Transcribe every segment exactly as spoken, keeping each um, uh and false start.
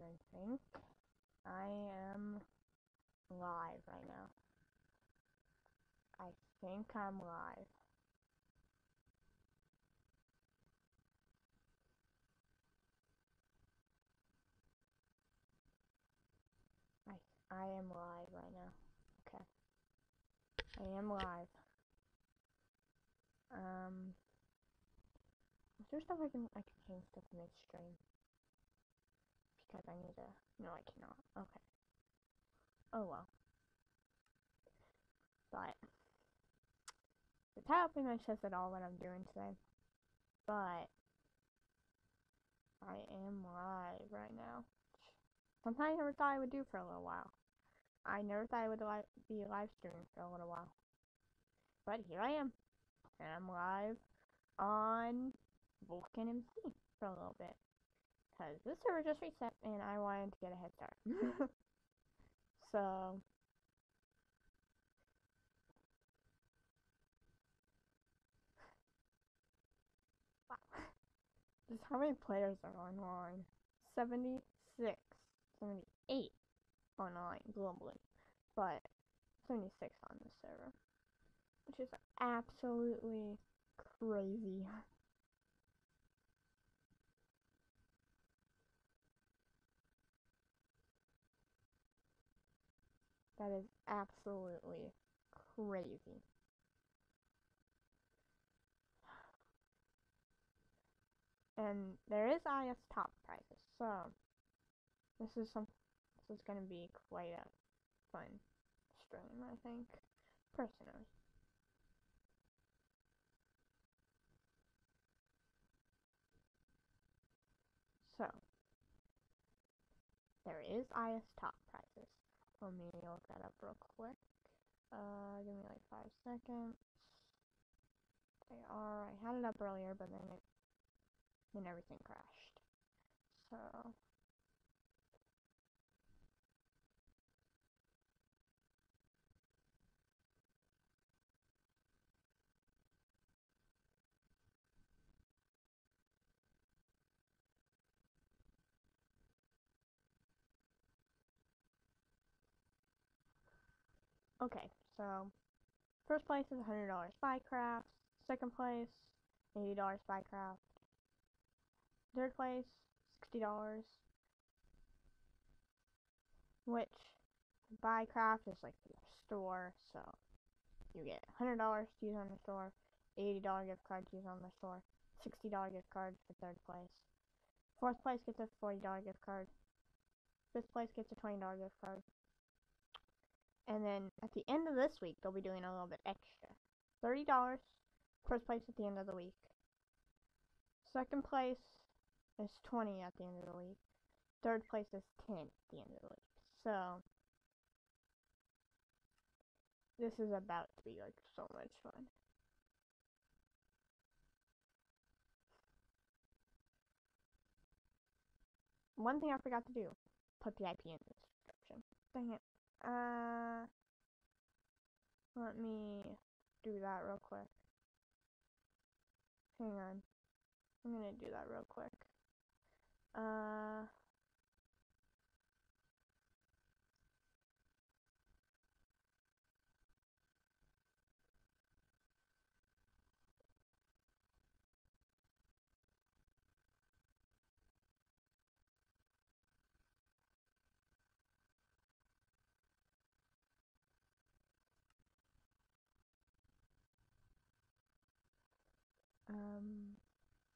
I think I am live right now. I think I'm live. I I am live right now. Okay. I am live. Um is there stuff I can I can change stuff midstream? Because I need to no I cannot. Okay. Oh well. But the title pretty much says it all what I'm doing today. But I am live right now. Something I never thought I would do for a little while. I never thought I would li be live streaming for a little while. But here I am. And I'm live on vulcanMC for a little bit. Because this server just reset and I wanted to get a head start. So, wow. Just how many players are online? seventy-six, seventy-eight online globally. But seventy-six on this server. Which is absolutely crazy. That is absolutely crazy. And there is I S top prizes, so this is some this is gonna be quite a fun stream, I think, personally. So there is I S top prizes. Let me look that up real quick. Uh, give me like five seconds. They are. I had it up earlier, but then it then everything crashed. So. Okay, so first place is one hundred dollars Spycraft. Second place, eighty dollars Spycraft. Third place, sixty dollars. Which Spycraft is like the store, so you get one hundred dollars to use on the store, eighty dollars gift card to use on the store, sixty dollars gift card for third place. Fourth place gets a forty dollars gift card. Fifth place gets a twenty dollars gift card. And then at the end of this week, they'll be doing a little bit extra. thirty dollars, first place at the end of the week. Second place is twenty dollars at the end of the week. Third place is ten dollars at the end of the week. So, this is about to be like so much fun. One thing I forgot to do, put the I P in the description. Dang it. Uh, let me do that real quick. Hang on. I'm gonna do that real quick. Uh, um,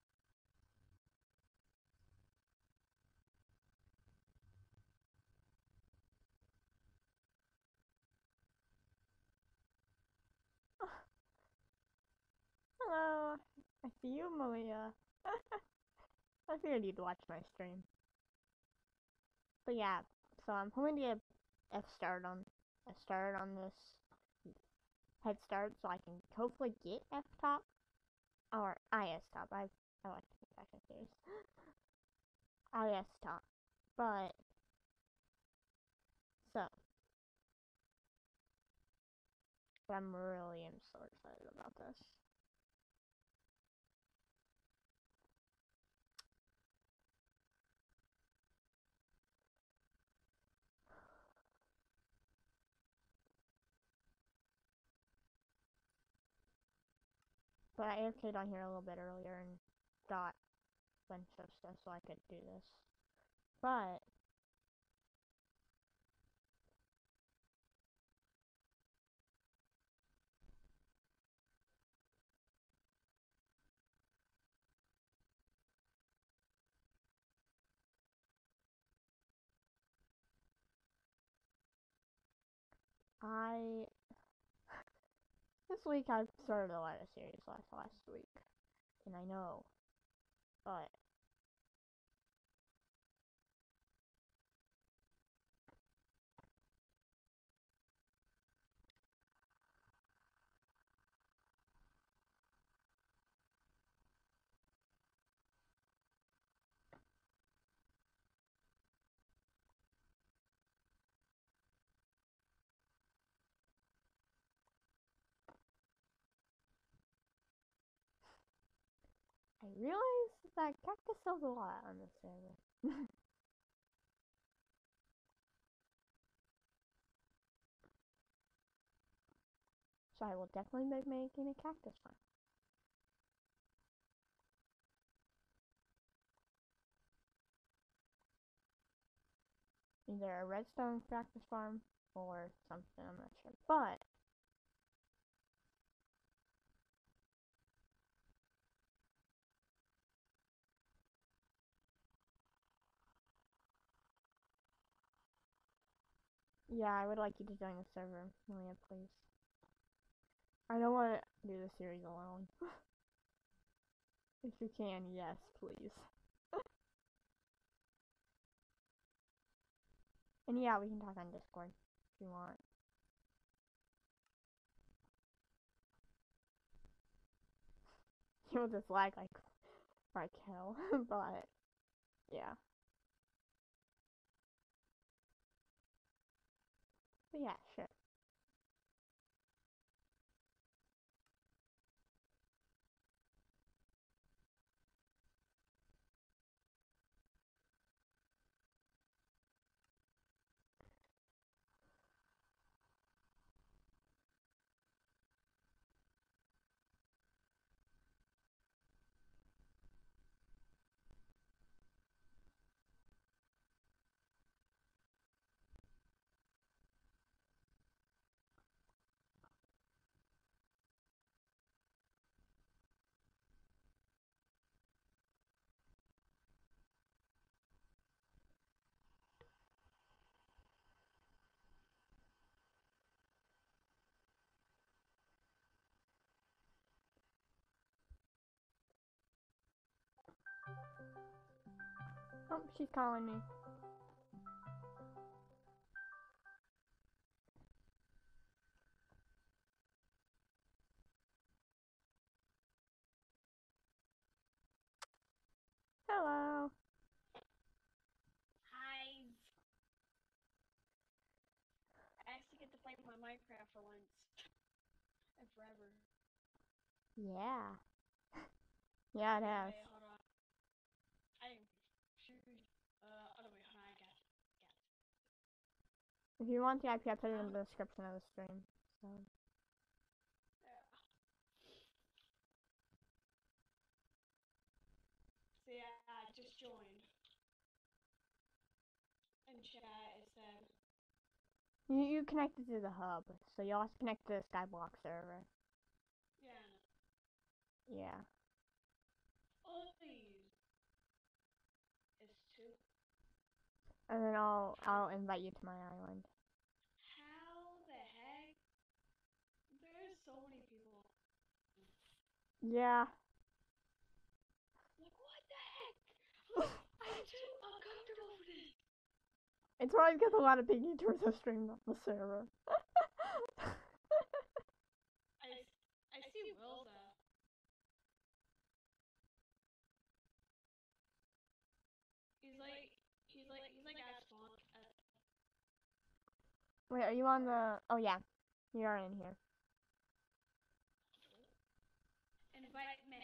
hello. I see you, Malia. I figured you'd watch my stream. But yeah, so I'm hoping to get F start on a start on this head start so I can hopefully get F top or I S top. I I like to be fashion series. I S top. But so but I'm really am so excited about this. But I A F K'd on here a little bit earlier and got a bunch of stuff so I could do this. But I this week I've started a lot of series last last week, and I know, but I realized that cactus sells a lot on this server. So I will definitely be making a cactus farm. Either a redstone cactus farm or something, I'm not sure. But yeah, I would like you to join the server, Malia, please. I don't want to do the series alone. If you can, yes, please. And yeah, we can talk on Discord if you want. You'll just lag like like hell, but yeah. But yeah, sure. Oh, she's calling me. Hello. Hi. I actually get to play my Minecraft for once. And forever. Yeah. Yeah, it has. Wait, hold on. I shoot. Uh, oh no, wait, hold on. I got it. Got it. If you want the I P, I put it in the description of the stream. So. Yeah. So yeah, I just joined. In chat, it said. You you connected to the hub, so you also connect to the Skyblock server. Yeah. Yeah. All these. Is two. And then I'll I'll invite you to my island. How the heck? There's so many people. Yeah. Like, what the heck? Like, I'm too uncomfortable for this. It's probably because a lot of big YouTubers have streamed off the server. I, I see Will though. He's like, he's like, he's like at spawn. At Wait, are you on the? Oh yeah, you are in here. Invite me.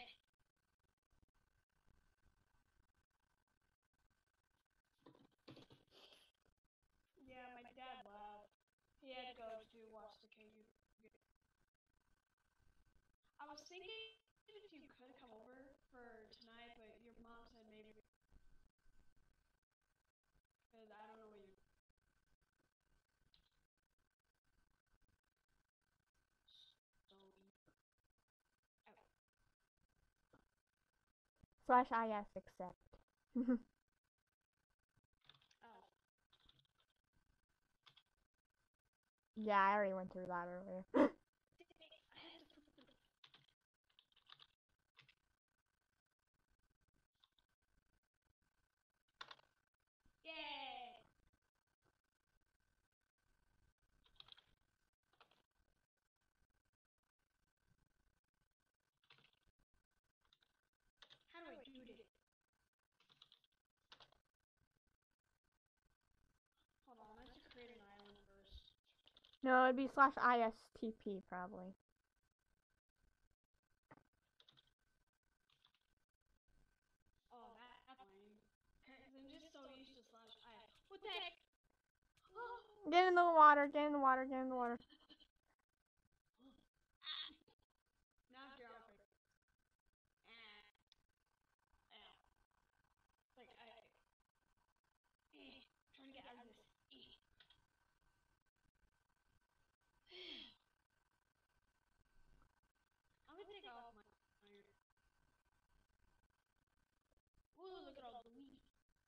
Yeah, my dad left. He had to go to watch the K U. I was thinking Slash is accept. Oh. Yeah, I already went through that earlier. I have to flip the. Yay! How do I do this? Hold on, I have to create an island first. No, it'd be slash istp probably. Oh, that's lame. Cause I'm just so used to slash I. What the heck? Oh. Get in the water, get in the water, get in the water. Ah. Now I'm drowning. Ah. Ah. Like I. Eh. Trying to get out of this. Eh. I'm gonna take off my iron. Ooh, look at all the leaves.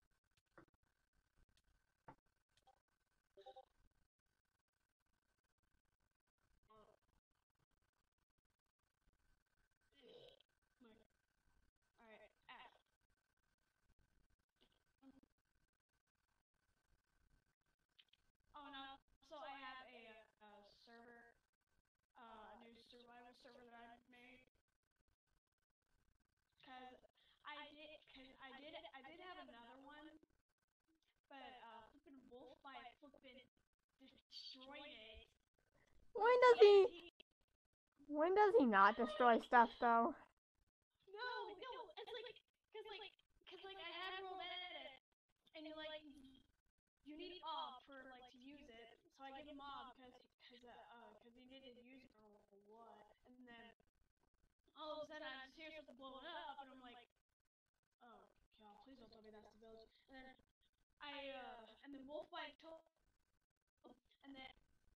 Oh. My. Alright. Ah. Oh, and also I have a uh, server, uh, a new survival server that I made. Cause I did, cause I did, I did have another one, but uh, flippin' wolf by flippin' destroyed it. When With does he? T N T. When does he not destroy stuff though? No, no, it's like, cause like, cause like I had rolled edit, and you like, you need mob for like to use it. So I give him mob, cause, cause, uh, uh, cause he needed to use it or what, and then all of a sudden I just hear something blowing up, and I'm like, oh god, please don't tell me that's the village. And then I, uh, and then wolf wife told, and then,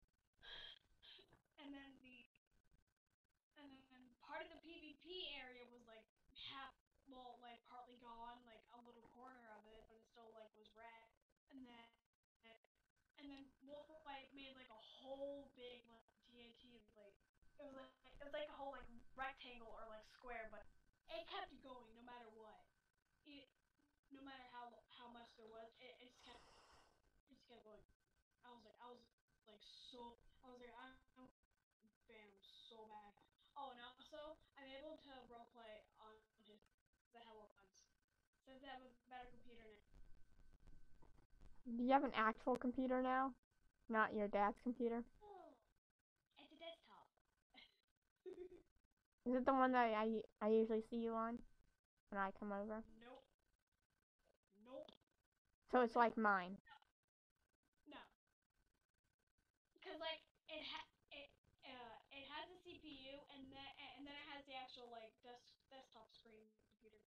and then the and then part of the PvP area was like half, well, like partly gone, like a little corner of it, but it still like was red. And then and then Wolfwipe made like a whole big like T N T, like it was like it was like a whole like rectangle or like square, but it kept going no matter what. It no matter how how much there was, it, it just kept it just kept going. I was like I was like so I was like I'm bam so bad. Oh, and also I'm able to roleplay on his the Hello Bugs since I have a better computer now. Do you have an actual computer now? Not your dad's computer? Oh, it's a desktop. Is it the one that I, I usually see you on when I come over? Nope. Nope. So it's like mine. No. Cause like it ha it uh it has a C P U and then and then it has the actual like desk desktop screen computer.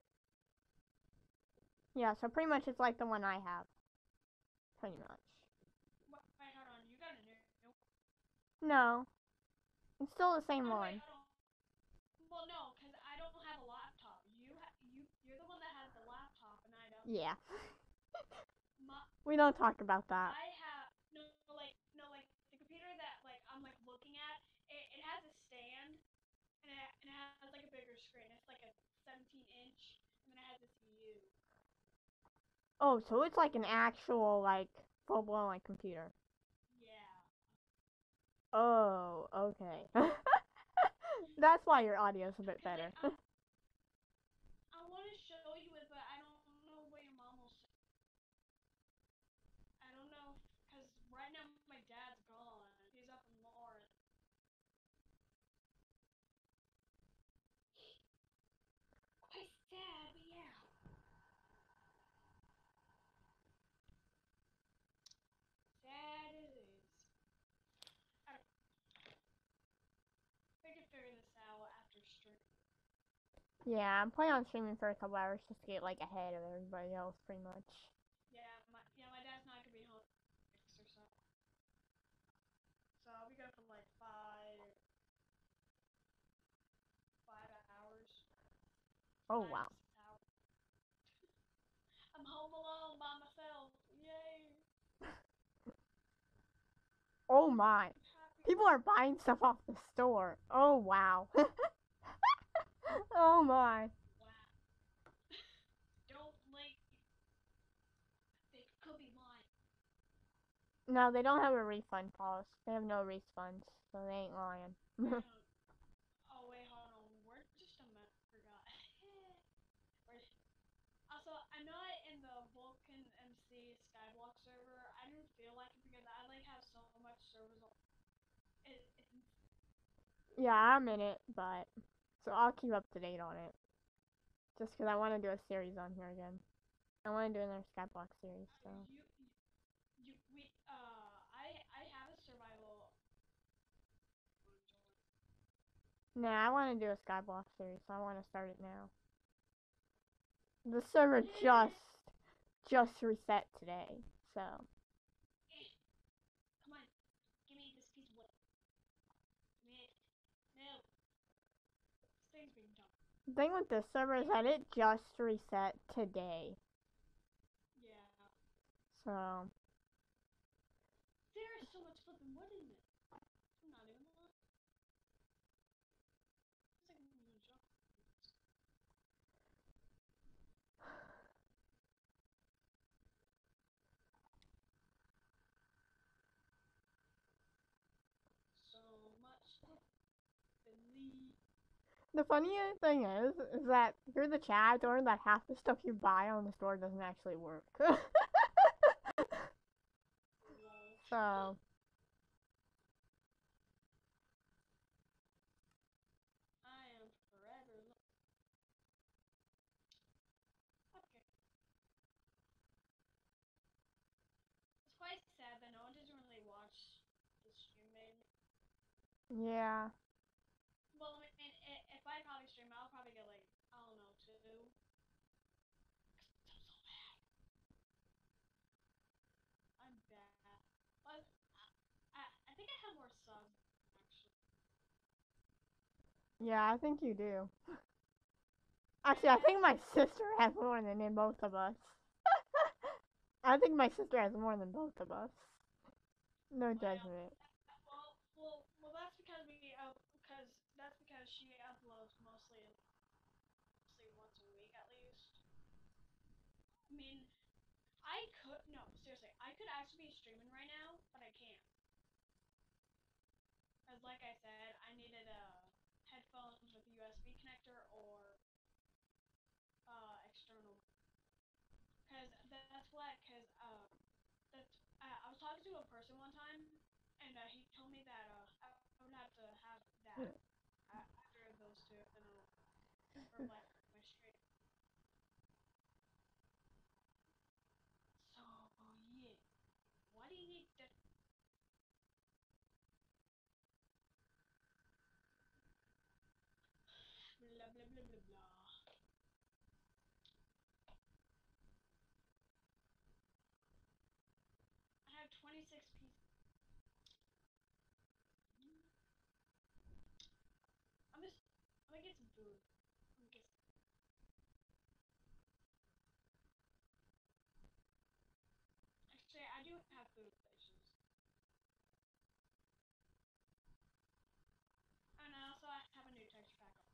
Yeah, so pretty much it's like the one I have. Pretty much. Wait, wait, hold on. You got a new. No, it's still the same Oh wait, one. hold on. Well, no, cause I don't have a laptop. You ha you you're the one that has the laptop, and I don't. Yeah. My We don't talk about that. I have no like no like the computer that like I'm like looking at. It it has a stand and it and it has like a bigger screen. It's like a seventeen inch, and then it has a C P U. Oh, so it's like an actual, like, full blown, like, computer. Yeah. Oh, okay. That's why your audio's a bit Cause like better. I I want to show you it, but I don't know where your mom will. I don't know, cause right now my dad's gone. He's up in Lawrence. Quite sad, but yeah. Sad it is. I don't. We can figure this out after stream. Yeah, I'm planning on streaming for a couple hours just to get, like, ahead of everybody else, pretty much. Yeah, my yeah my dad's not gonna be home six or so. So I'll be good for like five five hours. Oh, Five wow. to six hours. Oh my. happy. People are buying stuff off the store. Oh wow. Oh my. Wow. Don't leave. They could be mine. No, they don't have a refund policy. They have no refunds, so they ain't lying. I don't. Oh wait, hold on. We're just a minute. Forgot. Where- Also, I'm not in the Vulcan M C Skyblock server. I didn't feel like it because I like have so much servers. On. It, it's Yeah, I'm in it, but so I'll keep up to date on it. Just because I want to do a series on here again. I want to do another Skyblock series, uh, so. you you we uh I I have a survival. Nah, I want to do a Skyblock series, so I want to start it now. The server just just reset today, so. Come on, give me this piece of wood. Give me it. No, this thing's being dumb. The thing with this server is that it just reset today, Yeah. so. There is so much flipping wood in it. I'm not even lying. It's like I'm gonna jump. So much flipping lead. The funny thing is, is that through the chat, I learned that half the stuff you buy on the store doesn't actually work. Lol. So. I am forever. Okay. It's quite sad that no one doesn't really watch the stream, maybe. Yeah. Well, I mean, if I probably stream, I'll probably get like, I don't know, two. I'm so bad. I'm bad. But I, I think I have more subs, actually. Yeah, I think you do. Actually, I think my sister has more than both of us. I think my sister has more than both of us. No Well, judgment. well, well, well. That's because we up, because that's because she uploads mostly, mostly once a week at least. I mean, I could no, seriously, I could actually be streaming right now, but I can't. Cause like I said, I needed a headphones with a U S B connector or uh external. Cause that's what, cause uh, that's uh, I was talking to a person one time, and uh, he told me that uh I would have to have that uh, after those two, then I'll reflect my stream. So yeah, what do you need to blah blah blah blah blah. I have twenty-six pieces. I'm just I'm gonna get some food. I'm gonna get some, actually I do have food stations. And I also have a new texture pack on.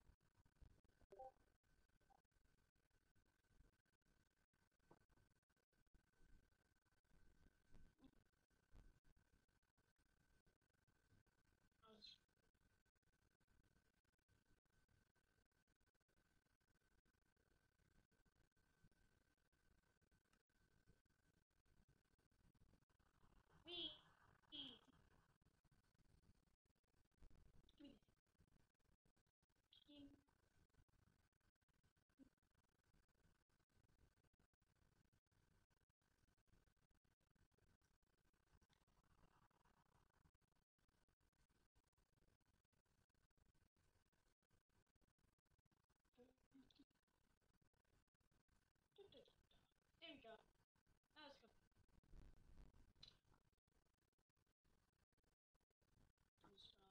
I was wee. Give me this. Give there we go. Now let's go do stuff.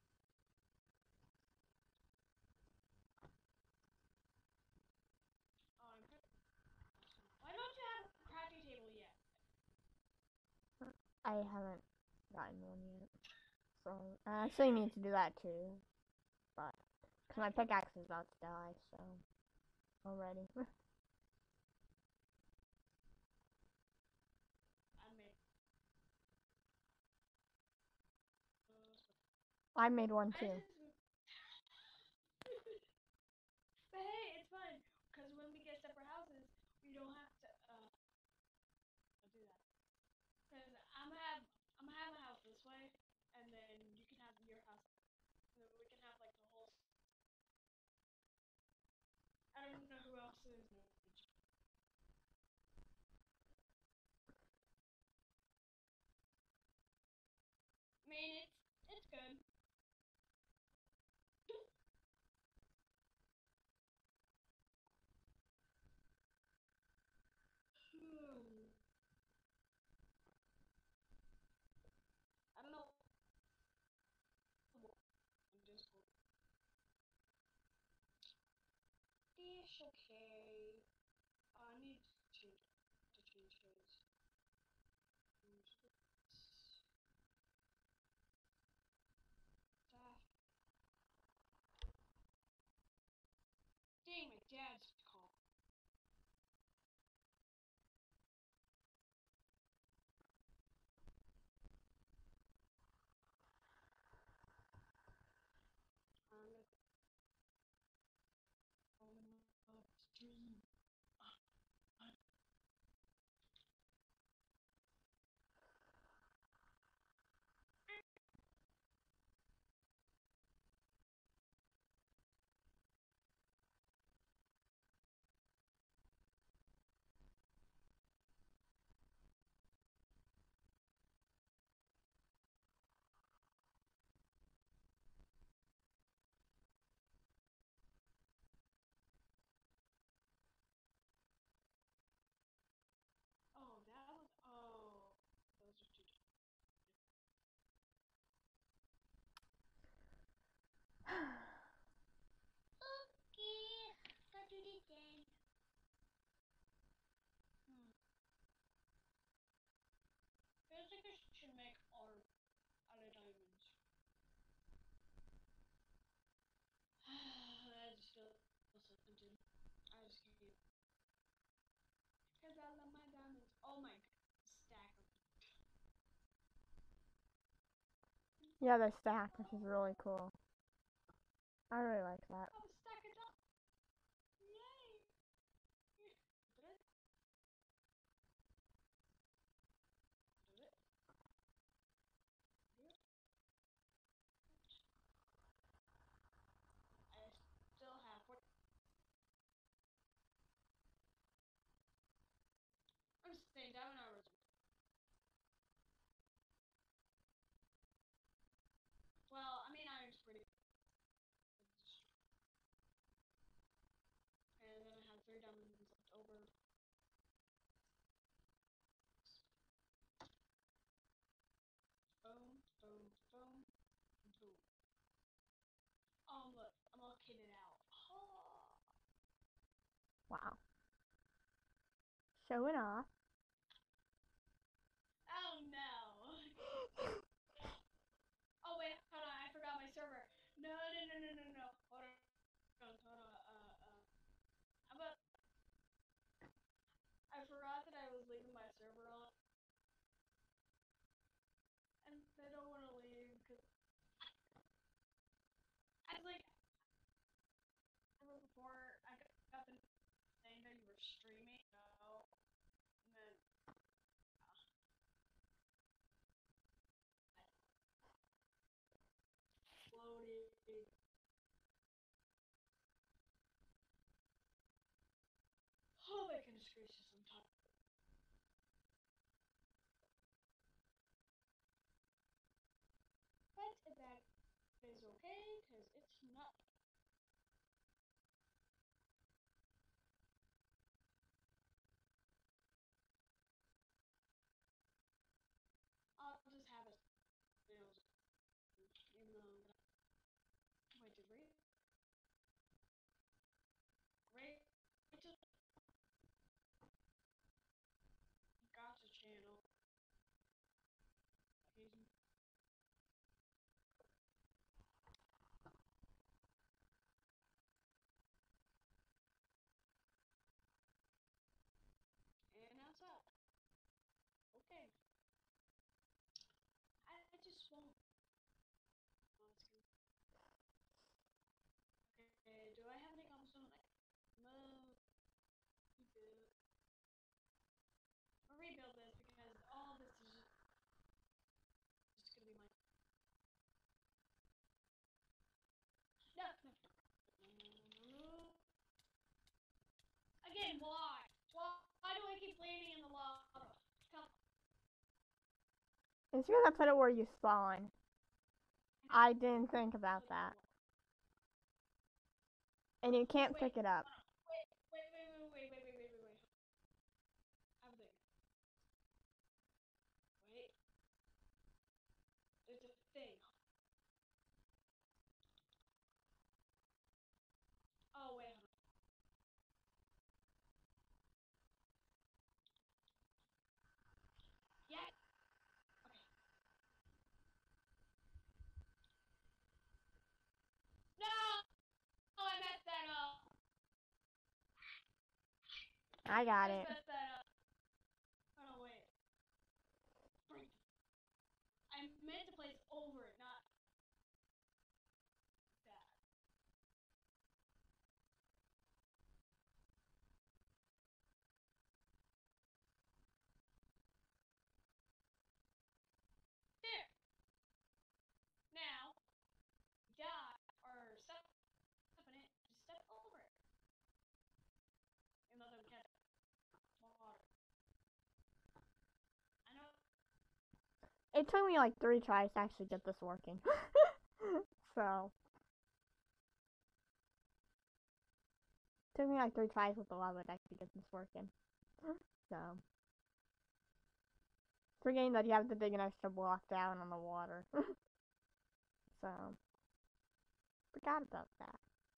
Oh, I'm good. Why don't you have a crafting table yet? I haven't gotten one yet. So I actually need to do that too, but because my pickaxe is about to die, so already. I made. I made one I too. just. But hey, it's fine because when we get separate houses, we don't have to uh do that. Because I'm gonna have I'm gonna have my house this way, and then you can have your house, and then we can have like the whole. I don't know who else is. I mean, it's it's good. I don't know. Just Dish, okay. I need to change to change his. Staff. Dang, my dad's call. I'm gonna call him upstream. Oh, that was. Oh, those are two. Okay, let's do this then. Hmm. Feels like I should make art out of diamonds. I just feel so tempted. I just can't. Because I love my diamonds. Oh my god. Stack of Yeah, they stack, which is really cool. I really like that. Oh, stack of diamonds. Yay. Did it? Did it? Did it? I still have four. I'm staying diamond hours. Well, I mean, iron's pretty. And then I have three diamonds left over. Boom, boom, boom, boom. Oh, look, I'm all kitted out. Oh, Wow. Showing off. oh no. Oh, wait, hold on, I forgot my server. No, no, no, no, no, no. Hold on, hold on, uh, uh. How about. I forgot that I was leaving my server on. And I don't want to leave because I was like, before I got the saying that you were streaming, no, and then I loaded. Oh my goodness gracious, I'm tired. But that is okay, because it's not. I'll just have it. You know, even though I'm gonna. Wait, did Rachel. Rachel got a channel. It's because I put it where you spawn. I didn't think about Put the that. what? And you can't Wait, pick it up. hold on. Wait, wait, wait, wait, wait, wait, wait, wait, wait, wait. I have a thing. Wait. There's a thing. Oh, wait, hold on. Yeah. Okay. No! I messed that up. I got I just it. messed that up. Oh, no, wait. Break. I meant to place over it, not that. There. Now, die or step in it. Just step over it. And let them catch water. I know. It took me like three tries to actually get this working. So, it took me like three tries with the lava deck to get this working. So, forgetting that you have to dig an extra block down on the water. So, forgot about that.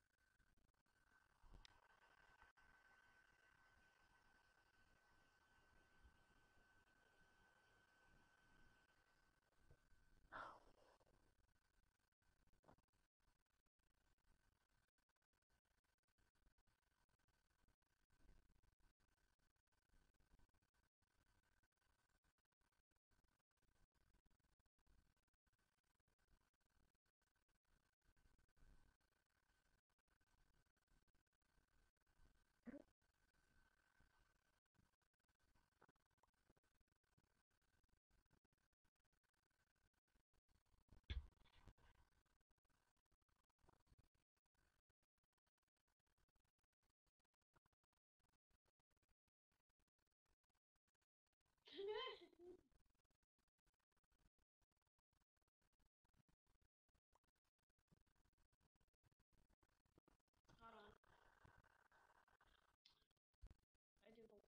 Hold on. I do the.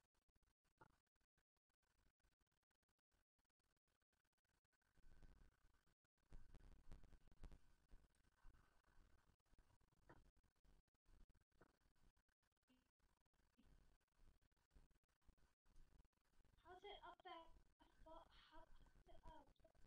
How's it up that? How, how's it up?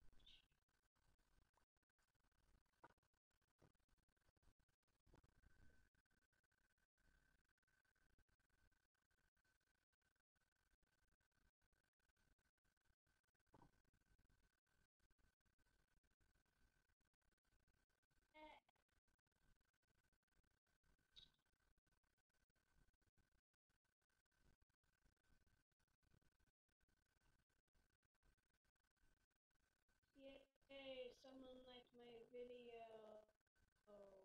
Yay, someone liked my video. Oh.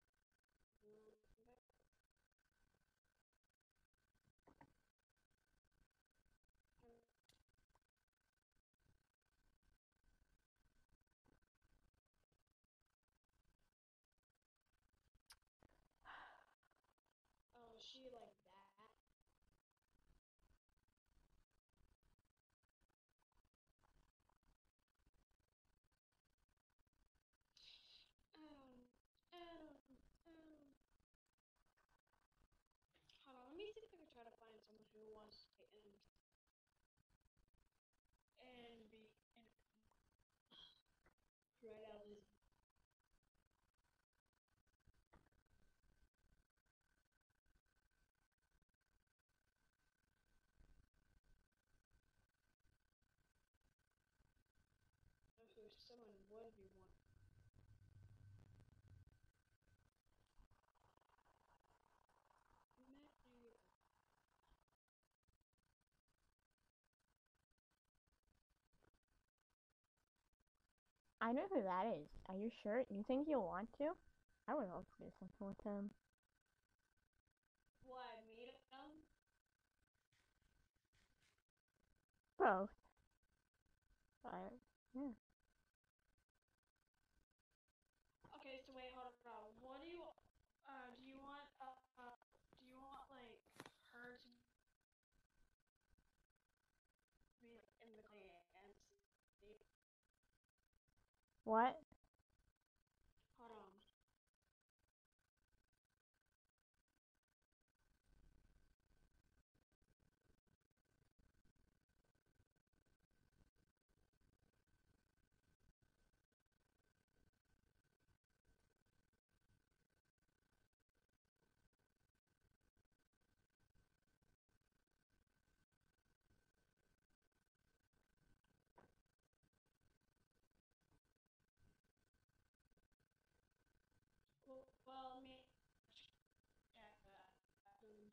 Oh, she like that? Um, um, um. Hold on, let me see if I can try to find someone who wants to end and be and right out this. Who someone would be one. Matt, there you go. I know who that is. Are you sure? You think you'll want to? I would love to do something with him. What, meet him? Both. I, yeah. Okay, so wait, hold on. What do you uh do you want uh do you want like her to be like in the vulcanMC? What? Hold on. Well, well, let me check that. Um,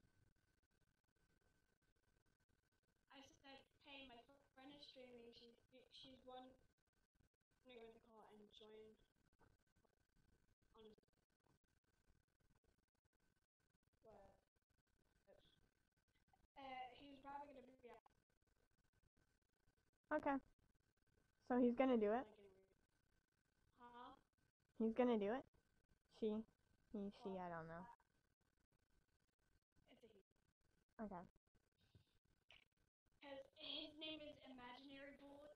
I said, hey, my friend is streaming. She's she's wondering when to call and join on his what? Uh, he's probably gonna be out. Okay. So he's gonna do it? Like anyway. Huh? He's gonna do it? She? He, she, Well, I don't know. it's a he. Okay. Cause his name is Imaginary Bullet.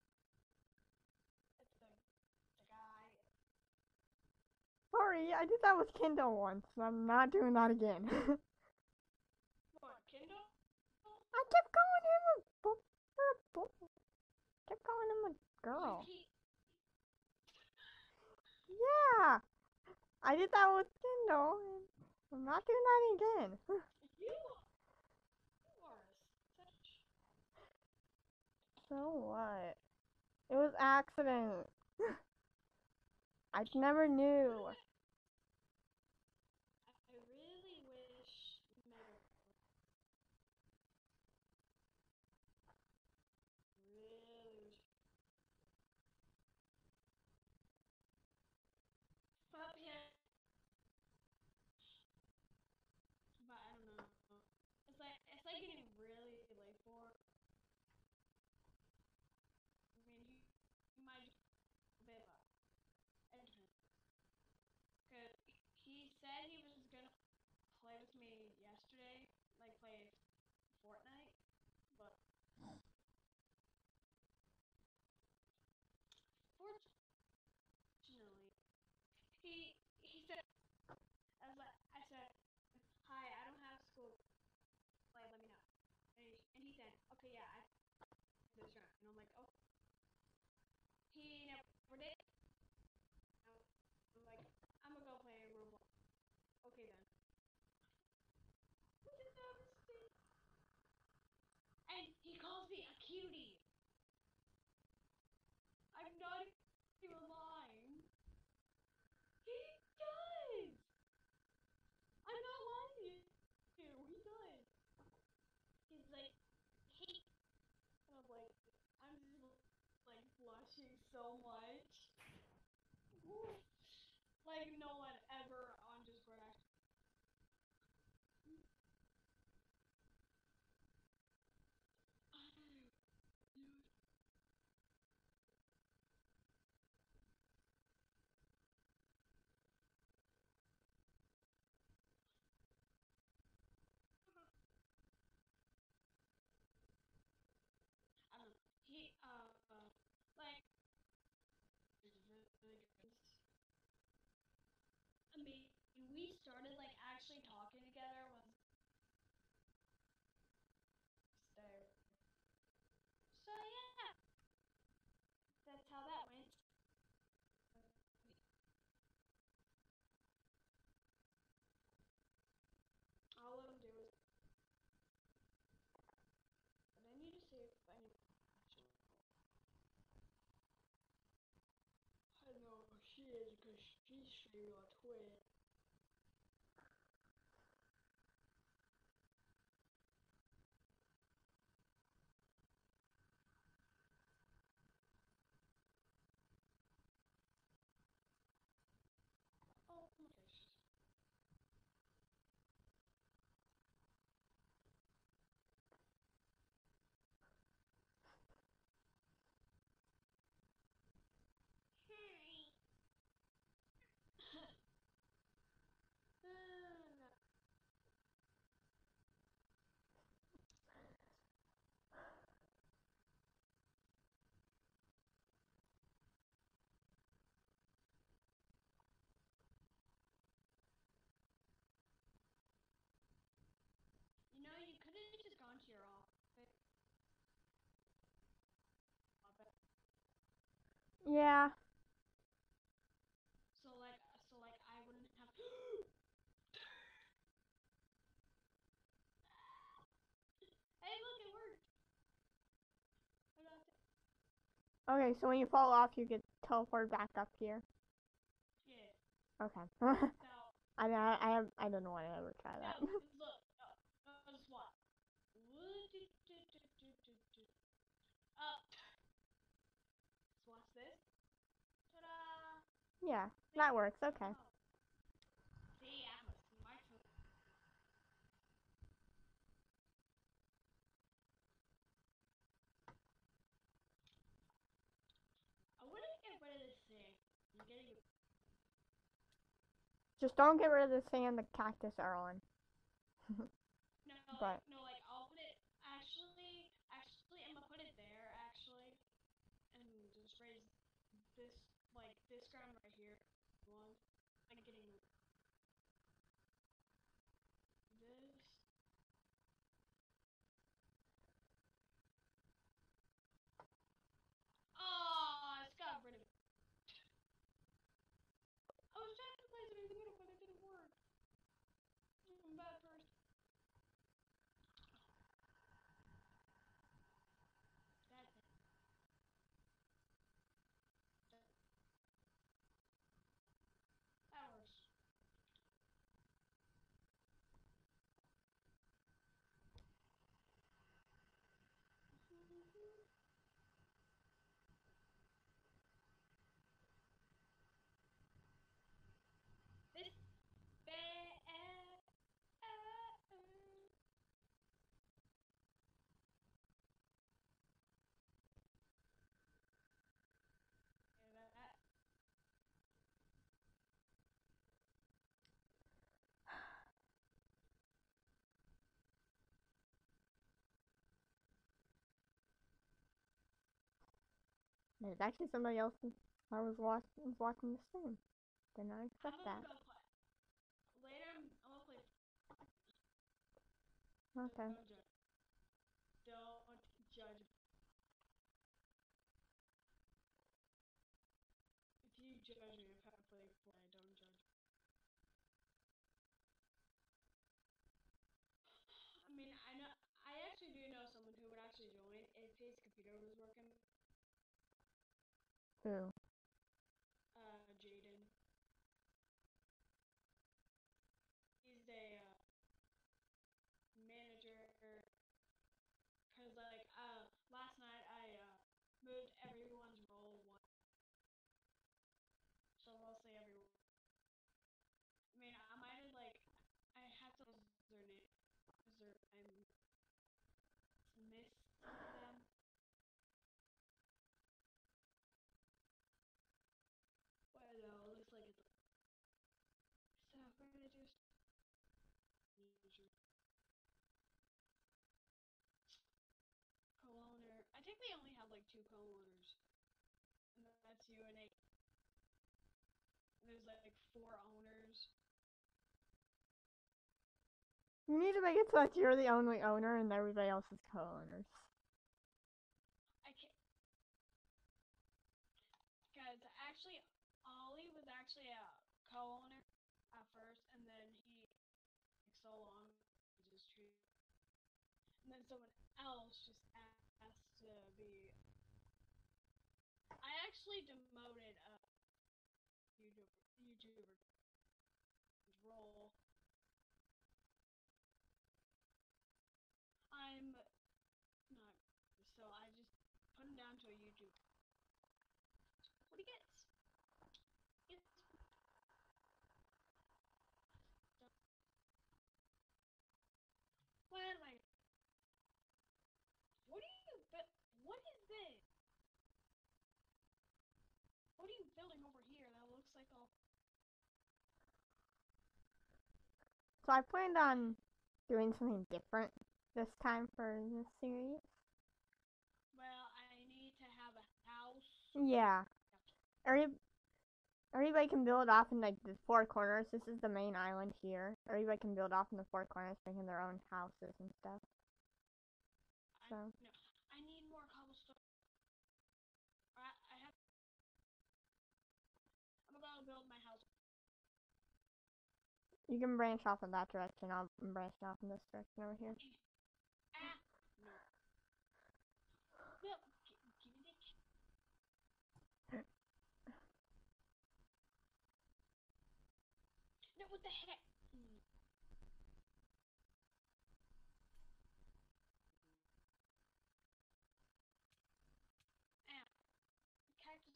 It's the the guy. Sorry, I did that with Kindle once. So I'm not doing that again. What, Kindle? I kept calling him a boy. A boy. Kept calling him a You girl. keep. Yeah, I did that with Kindle. And I'm not doing that again. You, you are such. So what? It was accident. I never knew. I really wish Mega. Really wish. But yeah, but I don't know. It's like it's like getting really late for. I mean, he, he might just a bit, but it depends. Cause he said he was gonna play with me yesterday, like play Fortnite, but fortunately, he he said I was like I said, hi, I don't have school. Play, let me know. And he, and he said, okay, yeah, I this round, and I'm like, oh, he never did. I'm like, I'm gonna go play Roblox. Okay then. And he calls me a cutie. I'm not even lying. He does. I'm not lying to you. He does. He's like, hey. And I'm like, I'm just like blushing so much. Like no one ever on Discord actually. I don't know. He uh like is really good. I mean, we started like actually talking together Wednesday. So yeah, that's how that went. All let him do is. But I need to see if I need. I know she is because she's streaming on Twitch. Oh my gosh. Yeah. So like, so like I wouldn't have. Hey, look, it worked. I got it. Okay, so when you fall off, you get teleported back up here. Yeah. Okay. Now, I mean, I, I have, I don't know why I ever try no, that. cause look, no, no, just watch. Up. Just watch this. Ta-da! Yeah, See? that works. I'm Okay. up. See, I'm a smart fool. I want to get rid of this thing. I'm getting. Just don't get rid of the sand the cactus are on. No, like But no, like I'll put it. Actually, actually, I'm gonna put it there. Actually, and just raise this, like this ground right here. One. I'm getting this. Oh, it's got rid of it. I was trying to place it in the middle, but it didn't work. I'm a bad person. That that, that, that works. This bad. Yeah, that. there's actually somebody else I was watching was watching the stream. Did not I'm expect gonna that. go play. Later, I'm, I'm gonna play. Okay. Don't judge. Don't judge. If you judge me if I play play, don't judge. I mean, I know. I actually do know someone who would actually join if his computer was working. Who? Uh, Jaden. He's a uh, manager. Cause like uh, last night I uh moved everyone's role one. So mostly everyone. I mean, I might have like I had to lose their name because they're I'm missed them. But no, it looks like it's staff managers. Manager. Co-owner. I think they only have like two co-owners, and that's you and eight. And there's like four owners. You need to make it so that you're the only owner and everybody else is co-owners. I can't, because actually Ollie was actually a co-owner at first, and then he like so long he just treated, and then someone else just asked to be. I actually demoted a YouTuber, YouTuber role. I'm not, so I just put him down to a YouTube. What he gets? He gets what like what are you what is this? What are you building over here that looks like a So I planned on doing something different this time for this series. well, I need to have a house. Yeah. Every, everybody can build off in like the four corners. This is the main island here. Everybody can build off in the four corners, making their own houses and stuff. I So no. I need more cobblestone. I I have You can branch off in that direction. I'll branch off in this direction over here. Ah, no. No, give, give me the. No, what the heck? Mm. Ow. Cactus.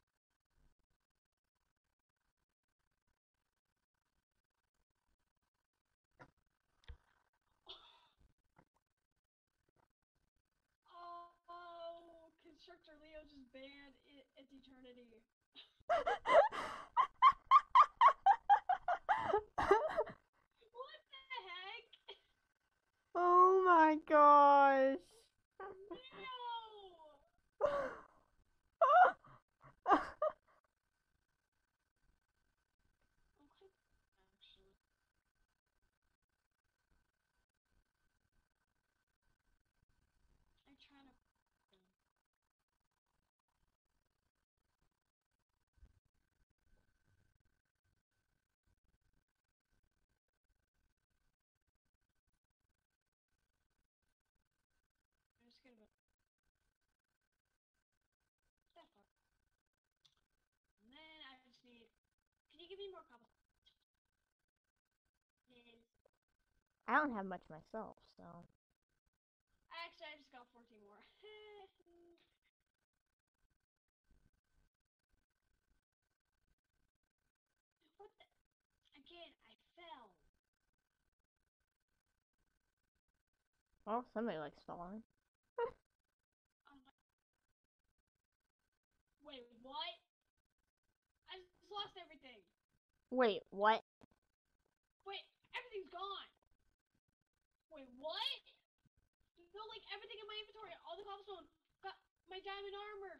Oh, Constructor Leo just banned it, its eternity. What the heck? Oh my gosh. No! Okay, actually. I'm trying to. I'm just gonna go that far. And then I just need. Can you give me more cobble? Yes. I don't have much myself, so. Actually, I just got fourteen more. What the? Again, I fell. Oh, somebody likes falling. I'm like, wait, what? I just lost everything. Wait, what? Wait, everything's gone. Wait, what? No, like everything in my inventory, all the cobblestone, got my diamond armor.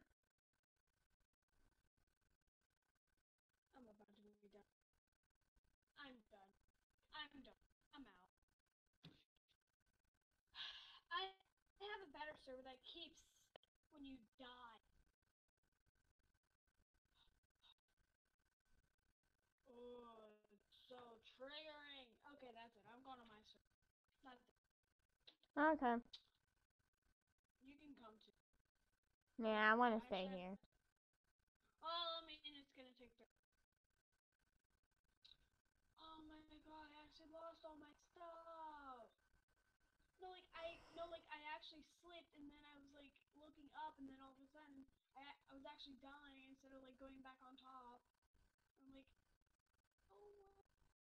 I'm about to be done. I'm done. I'm done. I'm out. I have a better server that keeps when you die. Oh, it's so triggering. Okay, that's it. I'm going to my server. Not Okay. you can come to. Yeah, I want to stay Actually, here. well, I mean, it's gonna take. Oh my god, I actually lost all my stuff. No, like I no, like I actually slipped, and then I was like looking up, and then all of a sudden, I I was actually dying instead of like going back on top. I'm like, oh my,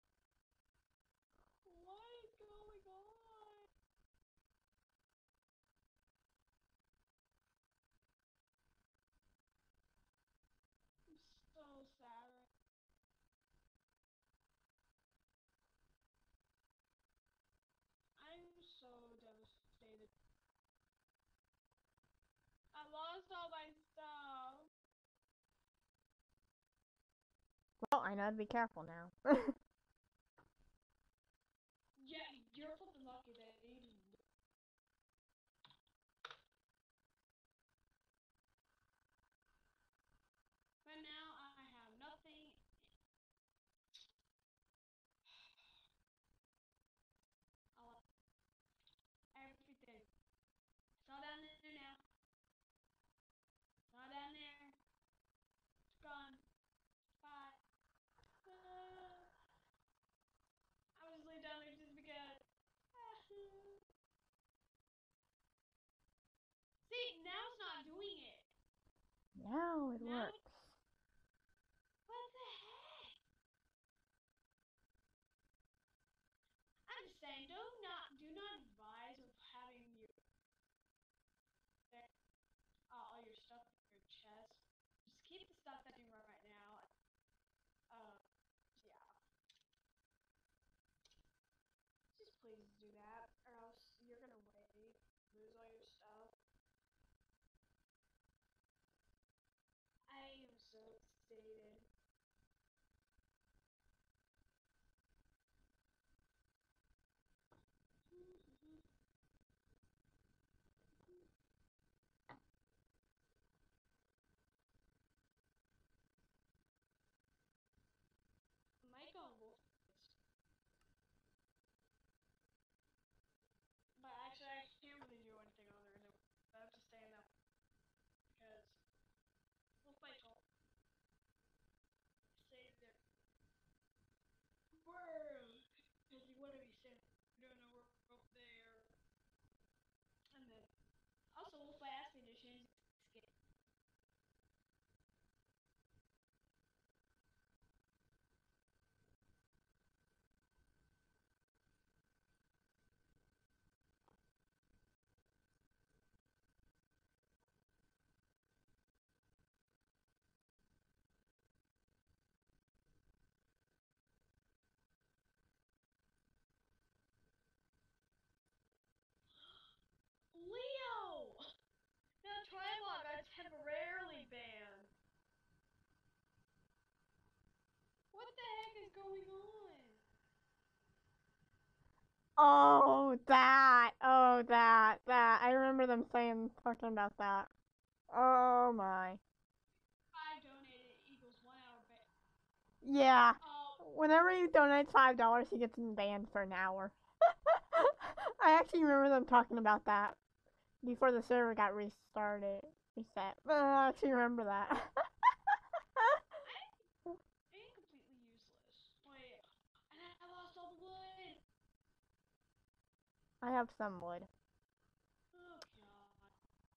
what is going on? I'm so sad. I'm so devastated. I lost all my stuff. Well, I know to be careful now. Yeah, you're fucking lucky that you just. But now I have nothing. I lost everything. It's all down there now. It's all down there. It's gone. Bye. Uh, I'm just laying down there just because. See, now it's not doing it. Now it Now, works. what the heck? I'm just saying, do not do not advise of having your uh, all your stuff in your chest. Just keep the stuff that you run right now. Uh, yeah. Just please do that, or else you're gonna wait, lose all your stuff. I going on? Oh, that. Oh, that. That. I remember them saying, talking about that. Oh, my. Five donated equals one hour. Ba- Yeah. oh, Whenever you donate five dollars, he gets banned for an hour. I actually remember them talking about that before the server got restarted. Reset. Uh, I actually remember that. I I am completely useless. Wait, and I lost all the wood. I have some wood. Oh god.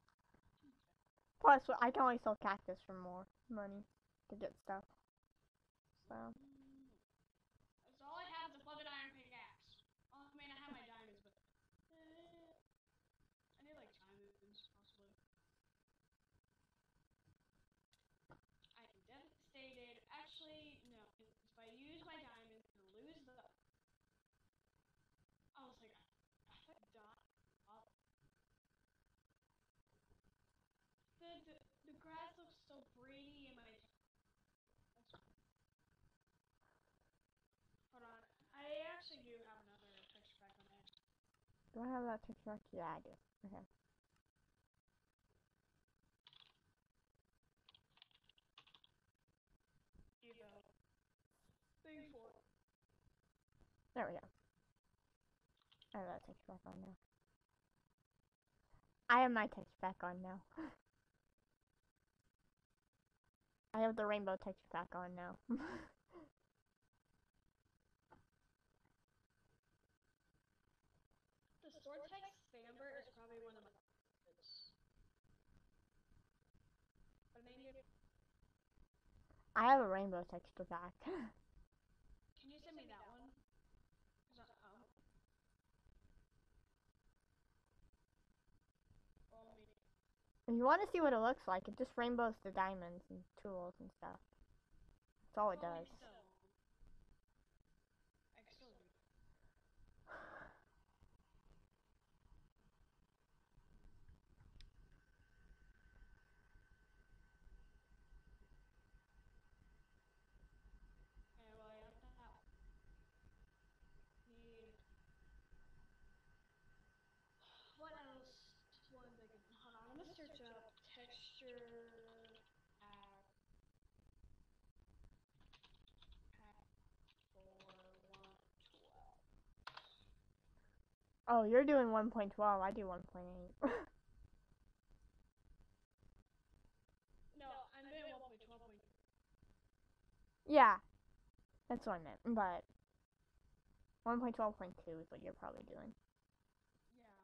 Plus, I can always sell cactus for more money to get stuff. So. Mm. So all I have is a flippin' iron pickaxe. Oh, I mean, I have my diamonds, but eh, I need like diamonds, possibly. I am devastated. Actually, no, because if I use my diamonds, I'm gonna lose the. I was like, I thought die. Oh, the, the the grass looks so pretty in my. Hold on, I actually do have another texture pack on there. Do I have that texture? Yeah, I do. Okay. You go. Thing for. There we go. I have that texture pack on now. I have my texture pack on now. I have the rainbow texture pack on now. The Sportex Sandbert is probably one of my favorites. But I named it. I have a rainbow texture pack. Can you send me that one? Cause I, oh. Oh, me. If you want to see what it looks like, it just rainbows the diamonds and tools and stuff. That's all it Well, I does. mean, still. I can still do it. Okay, well, I got that. Need. What else ones I can. Hold on, I'm gonna search up texture pack pack for one twelve. Oh, you're doing one point twelve. I do one point eight. No, I'm doing one point twelve. Yeah, that's what I meant. But one point twelve point two is what you're probably doing. Yeah.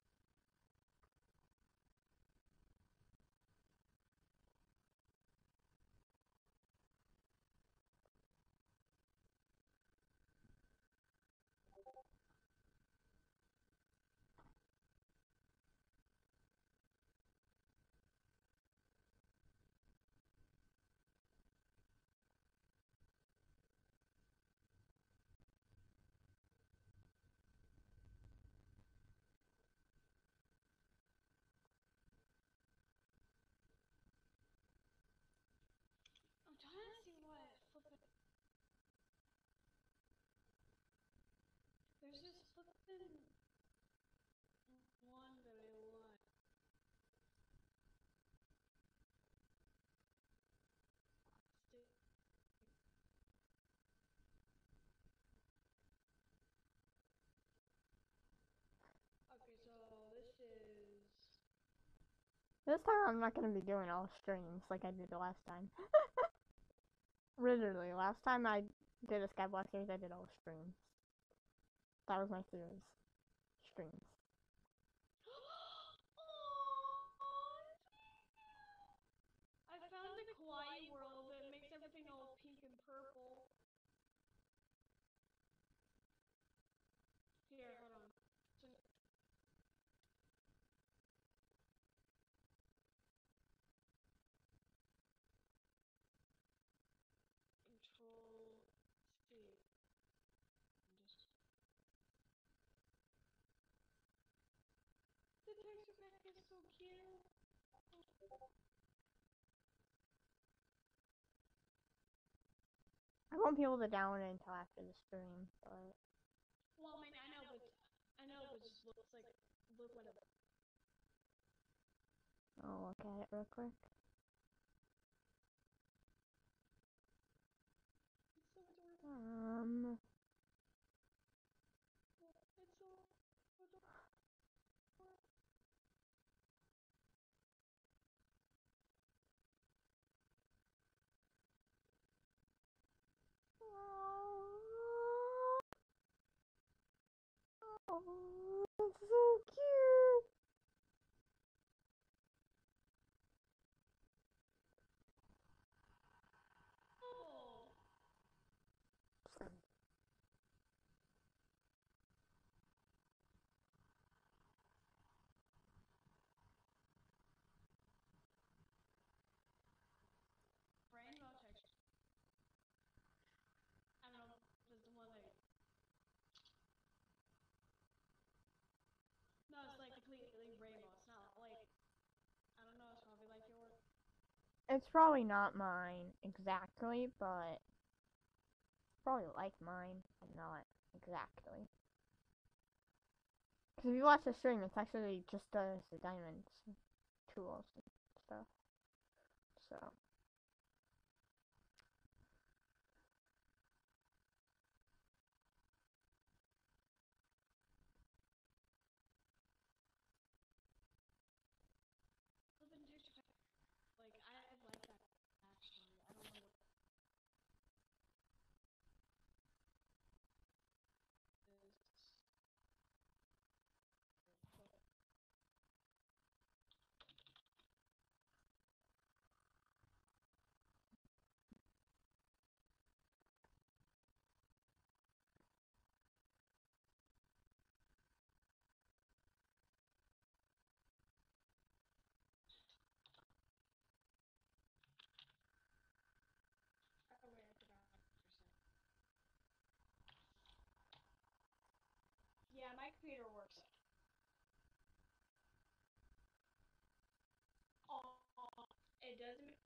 I'm trying to see what flippin'. There's this flippin' one that I want. Stick. Okay, so this is. This time I'm not gonna be doing all streams like I did the last time. Literally, last time I did a Skyblock series, I did all streams. That was my series. Streams. I found the kawaii world that makes everything all pink and purple. Here, hold on. So, control C. Just the texture pack is so cute. I've won't be able to download it until after the stream, but. Well, I mean, I know, but I know, but just looks like look what it. I'll look at it real quick. It's so adorable. Um. It's so adorable. Oh, that's so cute. Oh. Rainbow texture. I don't know if it's the one that. No, it's like completely rainbow. It's not like. I don't know. It's probably like yours. It's probably not mine exactly, but probably like mine, but not exactly. Because if you watch the stream, it's actually just does the diamonds tools and stuff. So. Living texture. Like I like that actually. I don't know what it is. But oh wait, I forgot for a second. Yeah, my computer works. Oh, it doesn't.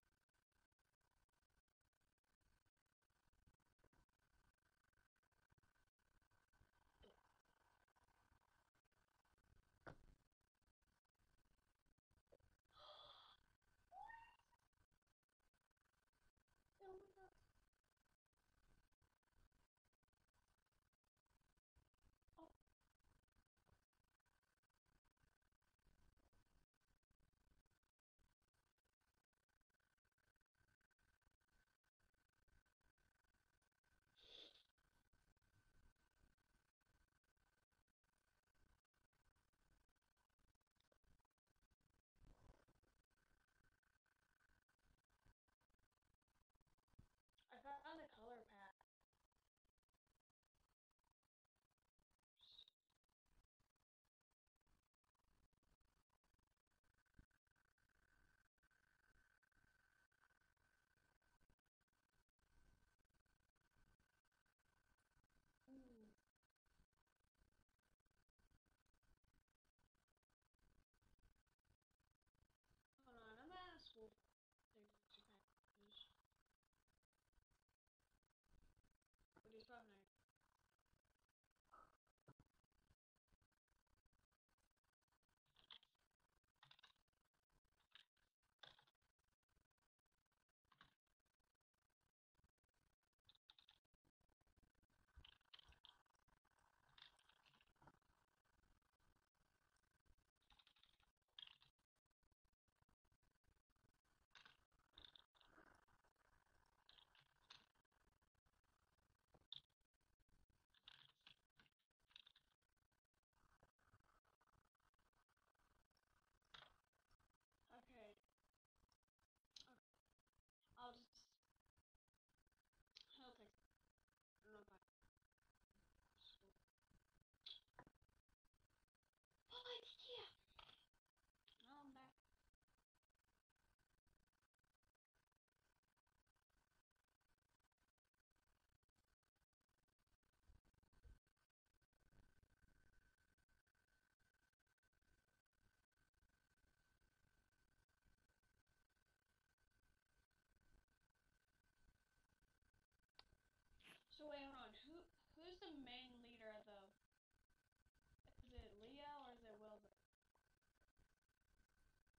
Oh my god. Oh.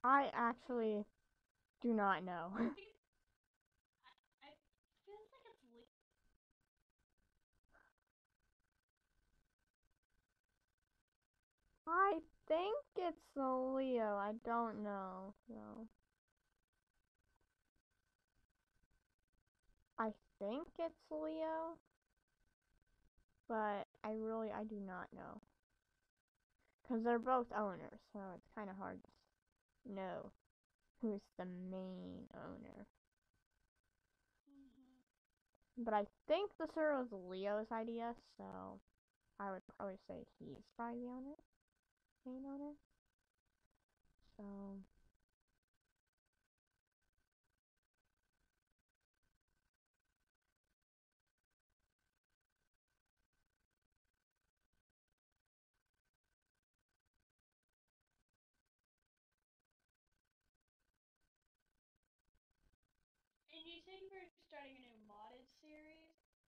I actually do not know. I think it's, I, I feels like it's Le- I think it's a Leo. I don't know. No. I think it's Leo, but I really I do not know because they're both owners, so it's kind of hard to know who's the main owner. Mhm. But I think the server was Leo's idea, so I would probably say he's probably the owner, main owner. So And you said you were starting a new modded series.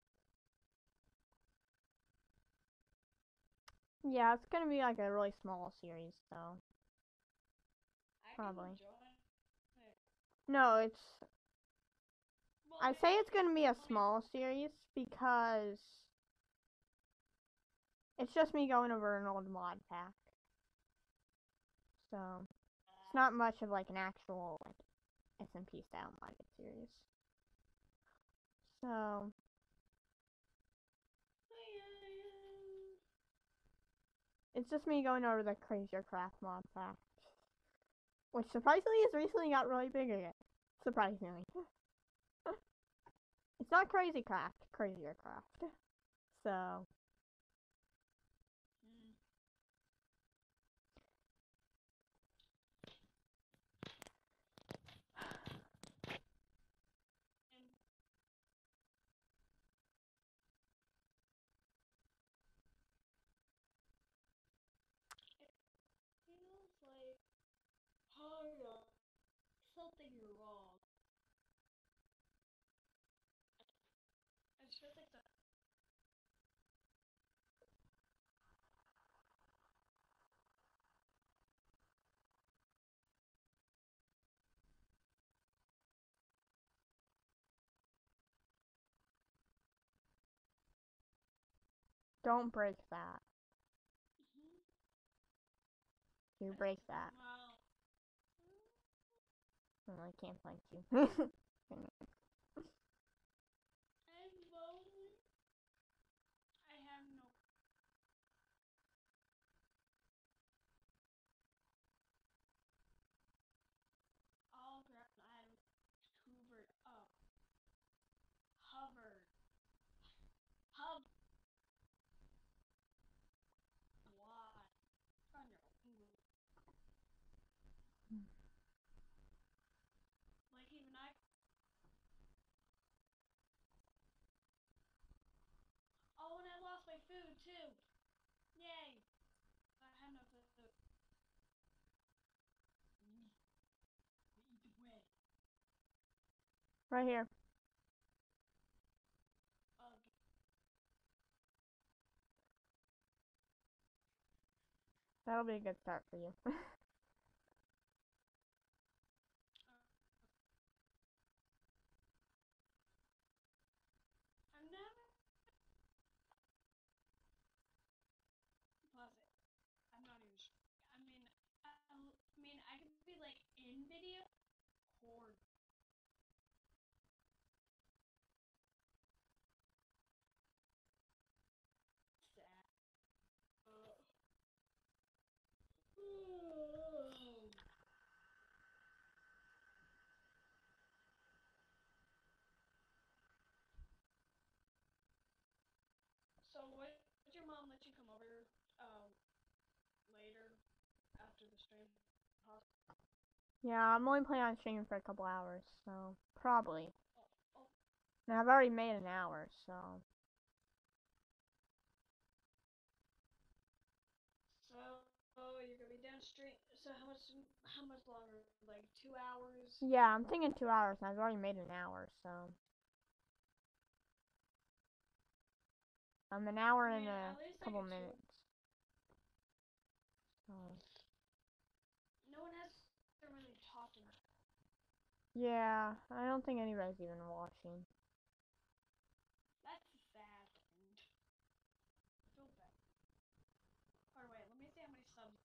yeah, it's gonna be like a really small series, though. I can Probably. join it. No, it's. Well, I say it's gonna be a I mean, small series because it's just me going over an old mod pack. So it's not much of like an actual like S M P style modded series. So it's just me going over the Crazier Craft mod pack, which surprisingly has recently got really big again. Surprisingly, it's not Crazy Craft, Crazier Craft. So mm. And it feels like hold on, something wrong. It feels like the don't break that. mm-hmm. You break that, Well, and I can't find you. I'm lonely. I have no. I'll grab an item. Hoovered up. Hovered. Hub. Why? On your English. Like even I. Oh, and I lost my food too. Yay! I have no food. Either way. Right here. Okay. That'll be a good start for you. I'm never. Pause it. I'm not even sure. I mean, I, I mean, I could be like in video. Cord. Sad. Uh, so, what did your mom let you come over um later after the stream? Yeah, I'm only planning on streaming for a couple hours, so probably. Oh, oh, And I've already made an hour, so. so oh, you're gonna be down stream. So how much? How much longer? Like two hours? Yeah, I'm thinking two hours, and I've already made an hour, so. I'm an hour I and mean, a at least I couple get two. minutes. So. No one has Yeah, I don't think anybody's even watching. That's a sad thing. I feel bad. Oh wait, let me see how many subs.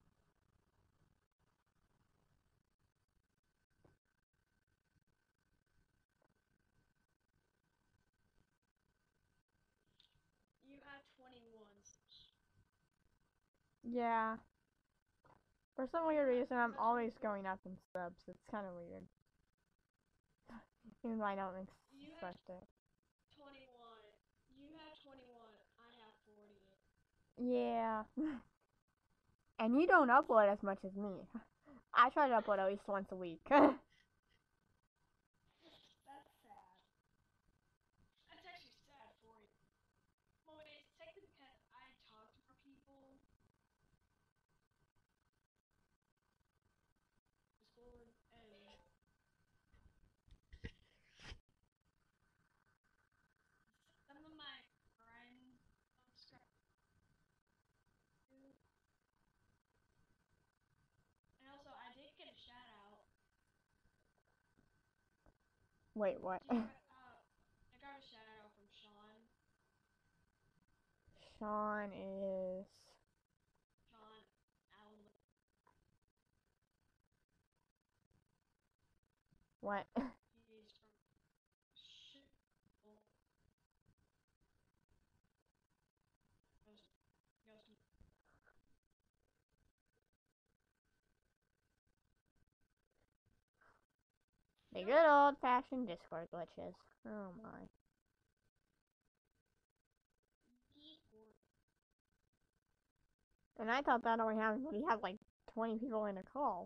You have twenty-one subs. Yeah. For some weird reason, I'm always going up in subs. It's kind of weird. Even though I don't You have expect it. twenty-one. You have twenty-one. I have forty-eight. Yeah. And you don't upload as much as me. I try to upload at least once a week. That's sad. That's actually sad for you. Well, it's technically because I talk to more people. Discord and some of my friends subscribe to. And also, I did get a shout out. Wait, what? Did you? Uh, I got a shout out from Sean. Sean is. Sean Allen. What? He's from. Shit. Goes, goes to The good old fashioned Discord glitches. Oh my. Discord. And I thought that only happened when you have like twenty people in a call.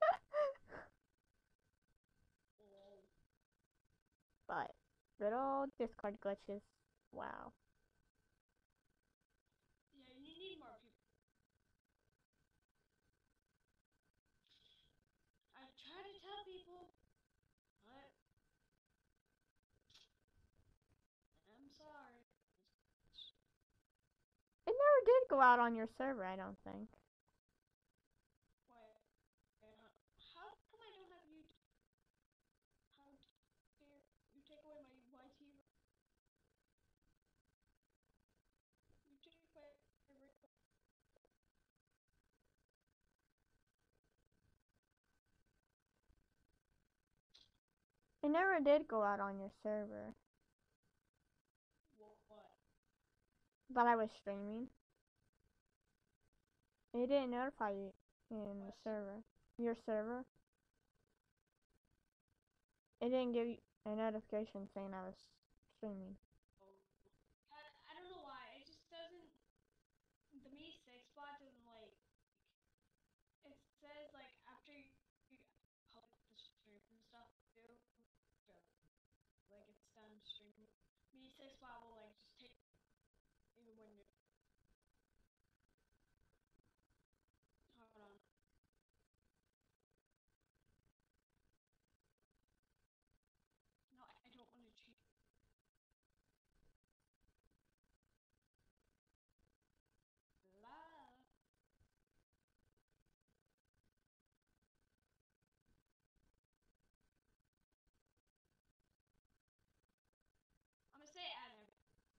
Oh. But good old Discord glitches. Wow. Yeah, you need more people. I try to tell people, but I'm sorry. It never did go out on your server, I don't think. Wait, uh, how come I don't have YouTube? How dare you take away my Y T? You take my. It never did go out on your server. What? That I was streaming. It didn't notify you in the server. Your server. It didn't give you a notification saying I was streaming. I, I don't know why. It just doesn't. The Me six bot doesn't like. It says like after you publish the stream and stuff too. So, like it's done streaming. Me six bot will like just take even when you. Hold on. No, I don't want to change. La. I'm gonna say add every.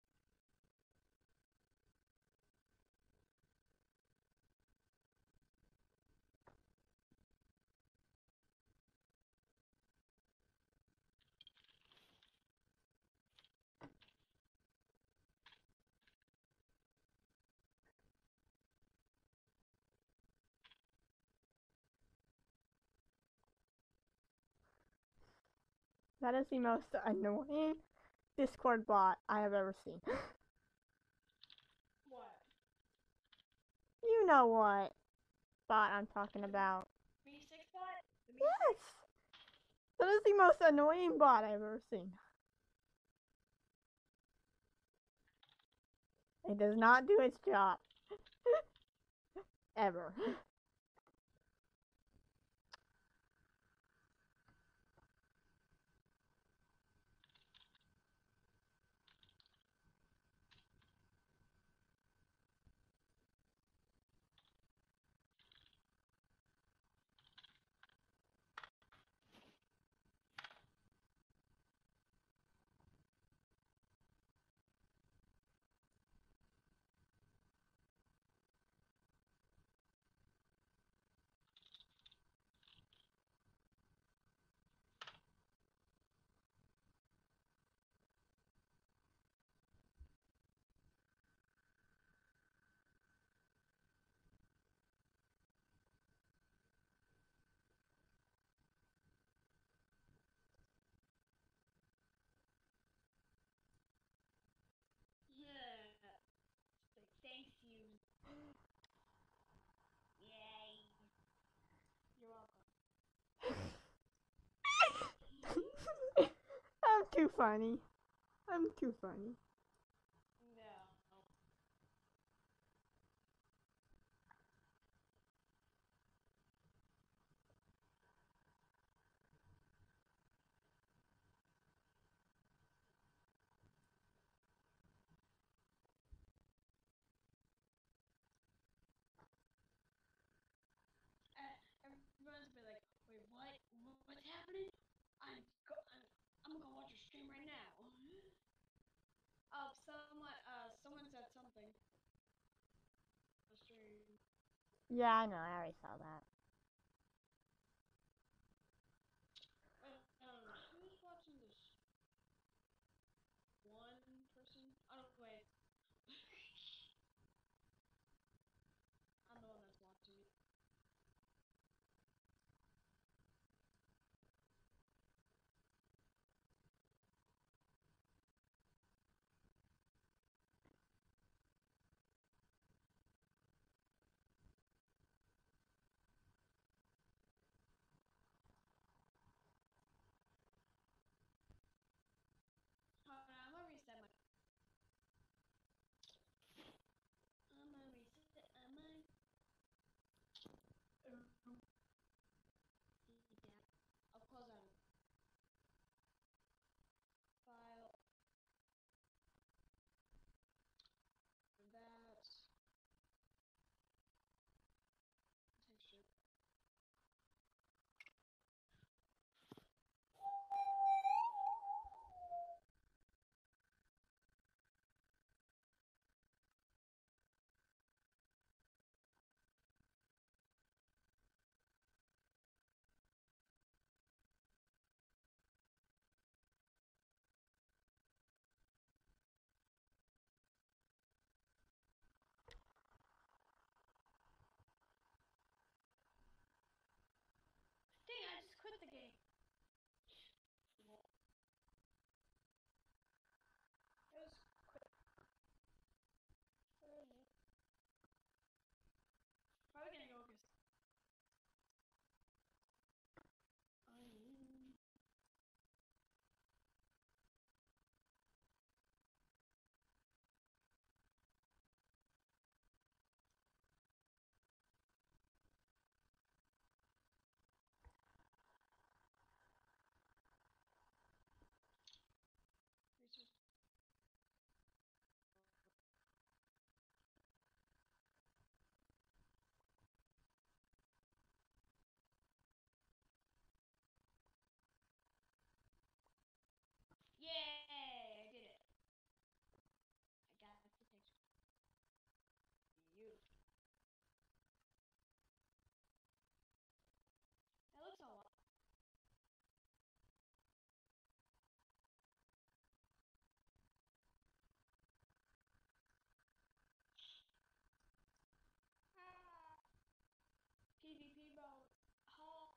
That is the most annoying Discord bot I have ever seen. What? You know what bot I'm talking about. Me six bot? The Me Yes! six? That is the most annoying bot I've ever seen. It does not do its job. Ever. too funny. I'm too funny. No. Uh, everyone's gonna be like, wait, what? What's happening? I'm go. I'm, I'm gonna go watch your stream right now. Oh, someone. Uh, someone said something. On stream. Yeah, I know. I already saw that. Wait, um, who's watching this? One person? Oh wait. I'm the one that's watching it. Hold on, I'm gonna reset my. I'm gonna reset my. Um, yeah. I'll close out of file. That texture. Dang! I just quit the game. Well, it was quit. Where is it? Probably gonna go because I am. Research. Yay! I did it. I got the texture. Beautiful. That looks a lot. PvP mode. Oh.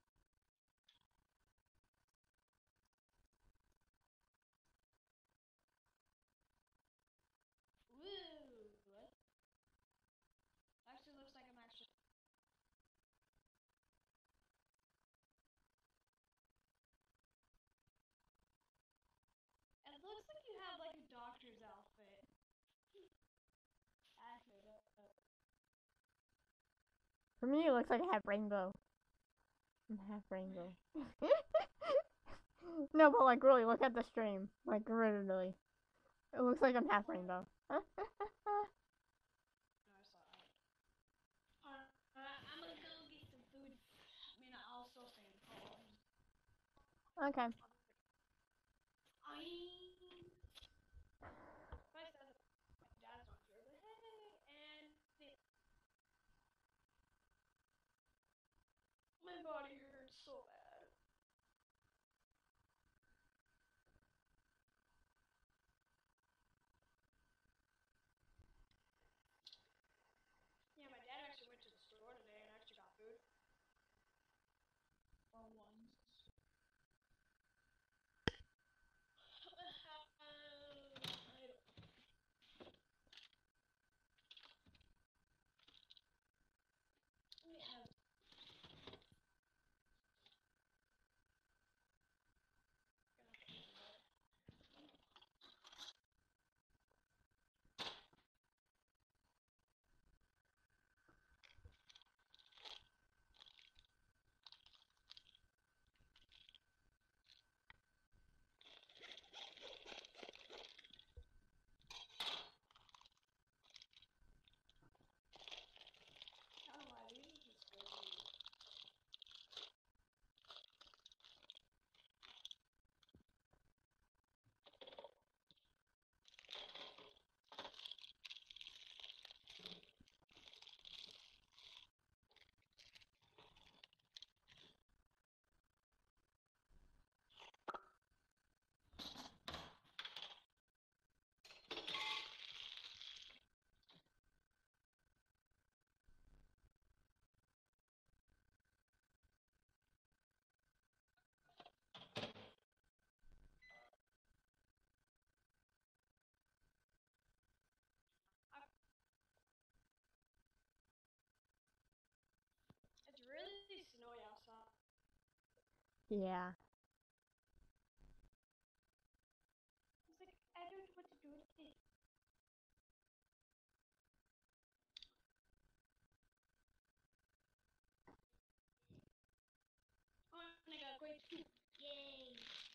Woo! What? Actually, looks like I'm actually. It looks like you have like a doctor's outfit. Actually, uh, For me, it looks like I have rainbow. I'm half rainbow. No, but like really, look at the stream. Like literally, it looks like I'm half rainbow. no, I saw it. Alright, I'm gonna go get some food. I mean, I'll still stay in the call. Okay. I. If I said that my dad's not here, but hey, and the, my body hurts so bad. Yeah, my dad actually went to the store today and actually got food. For once. Yeah. It's like I don't know what to do with this. Oh, and I got a great scoop. Yay!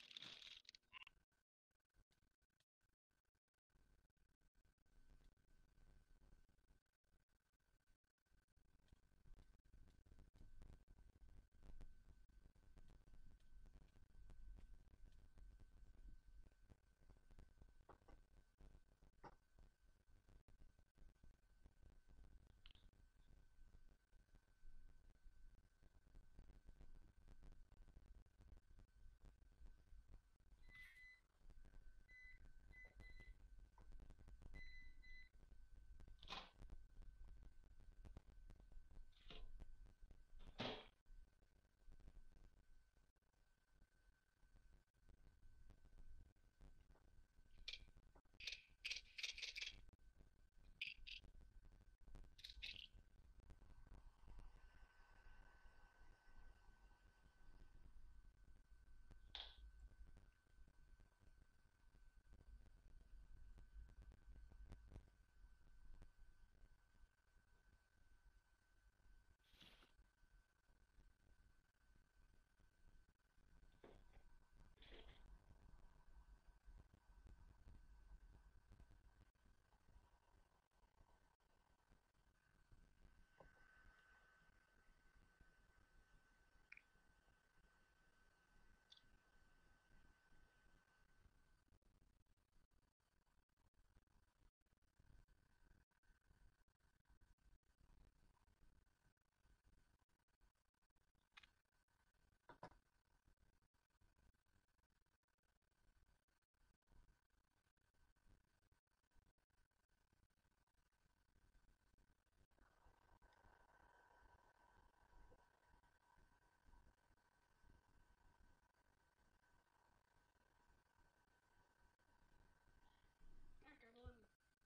Okay, one.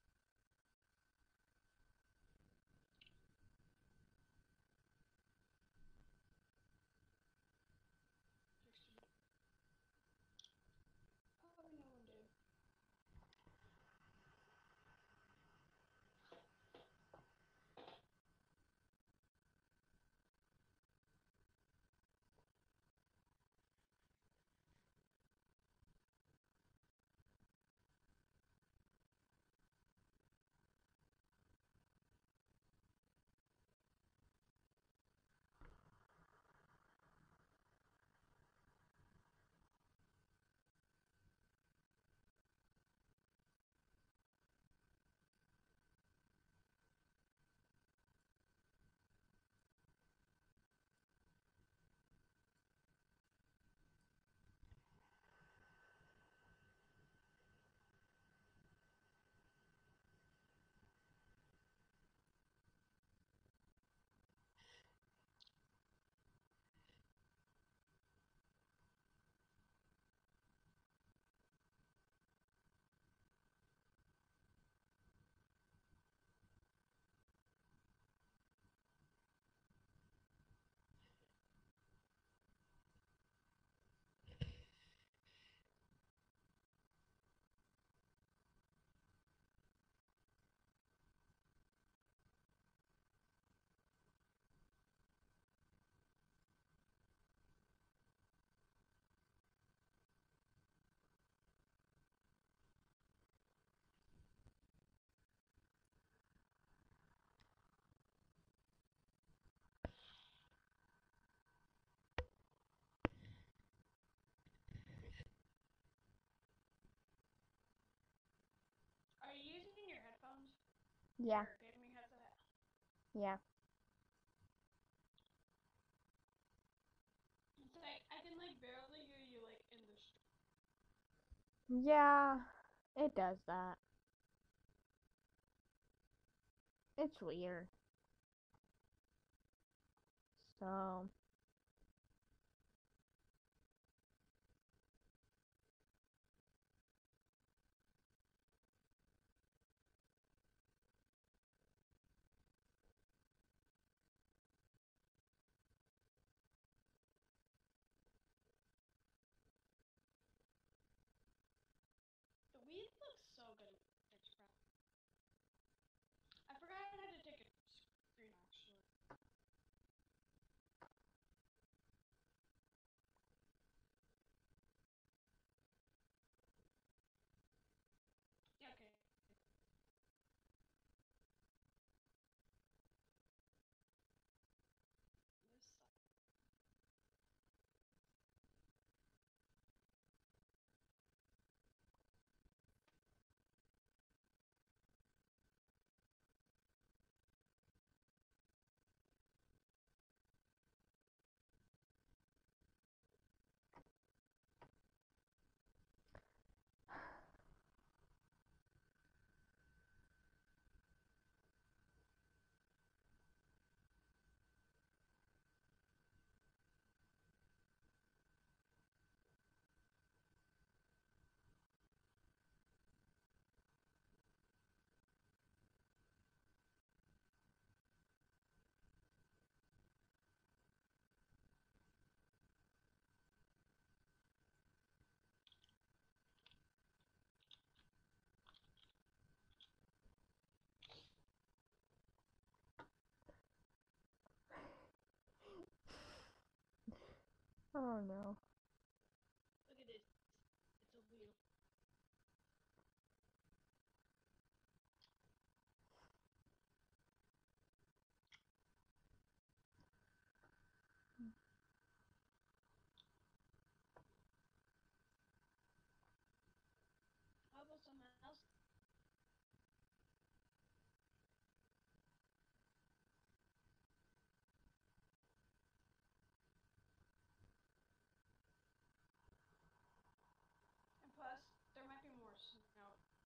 Sixteen. Probably no one do. Are you using your headphones? Yeah. Your gaming headset? Yeah. It's like I can like barely hear you like in the street. Yeah. It does that. It's weird. So, Oh no. Look at this. It's a wheel. How about someone else? And plus, there might be more snow.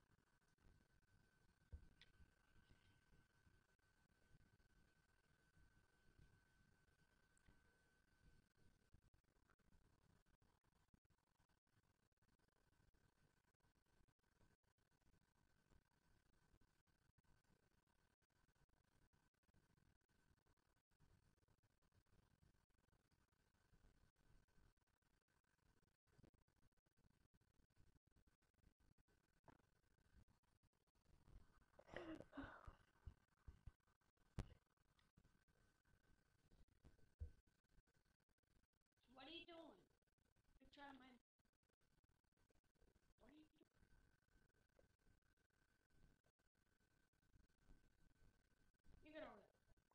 What are you doing? You're trying to mind. What are you doing? You get over there.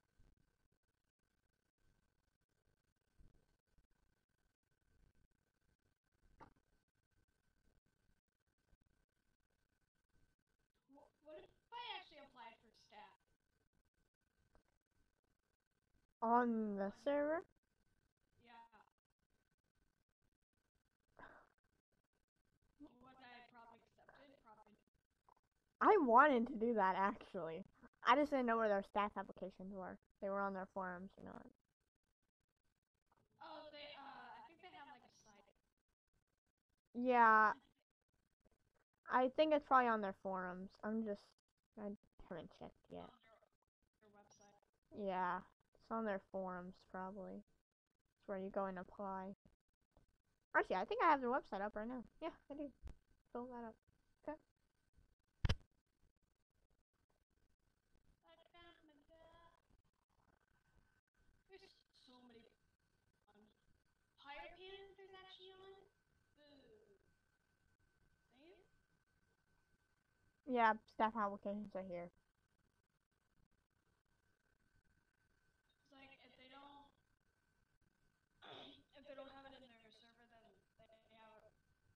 What, what if I actually applied for staff? On the On server? yeah. Was I probably accepted? Probably. I wanted to do that actually. I just didn't know where their staff applications were. They were on their forums, you know. Oh, they. Uh, I think they have like a site. Yeah, I think it's probably on their forums. I'm just, I haven't checked yet. On their their website. Yeah, it's on their forums probably. It's where you go and apply. Actually, I think I have their website up right now. Yeah, I do. Fill that up. Okay. I found my god. There's so many on. Higher pin. There's actually on. Ooh. Same. Yeah, staff applications are here. It's like if they don't, if they don't have it in their server, then they have it.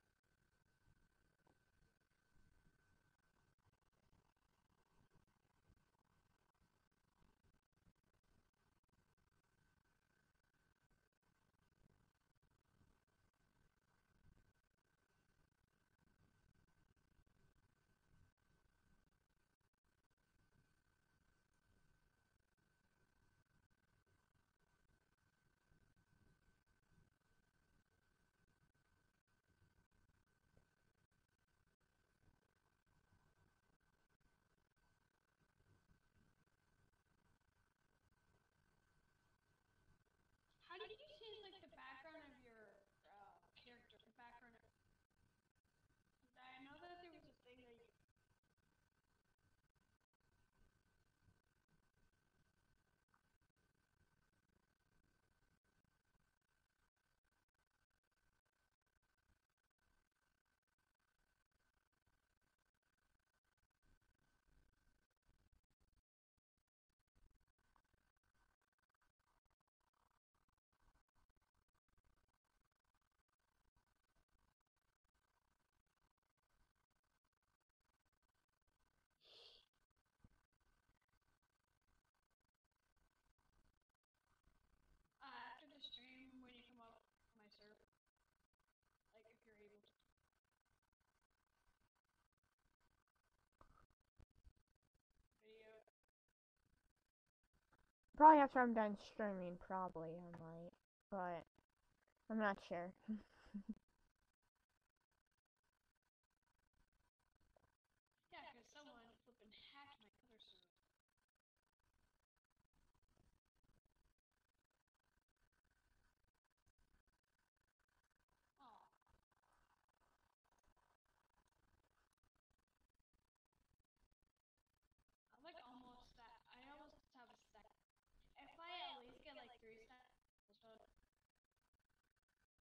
How do you change like the background of your uh, character? The background. Of, I know that there was a thing that you. Uh, after the stream, when you come up on my server, like if you're able to video. Probably after I'm done streaming, probably I might, but I'm not sure. Yeah, because someone flipping hacked my other server. Oh, I'm like almost that. I almost have a stack. If I at least get like three stacks, almost done.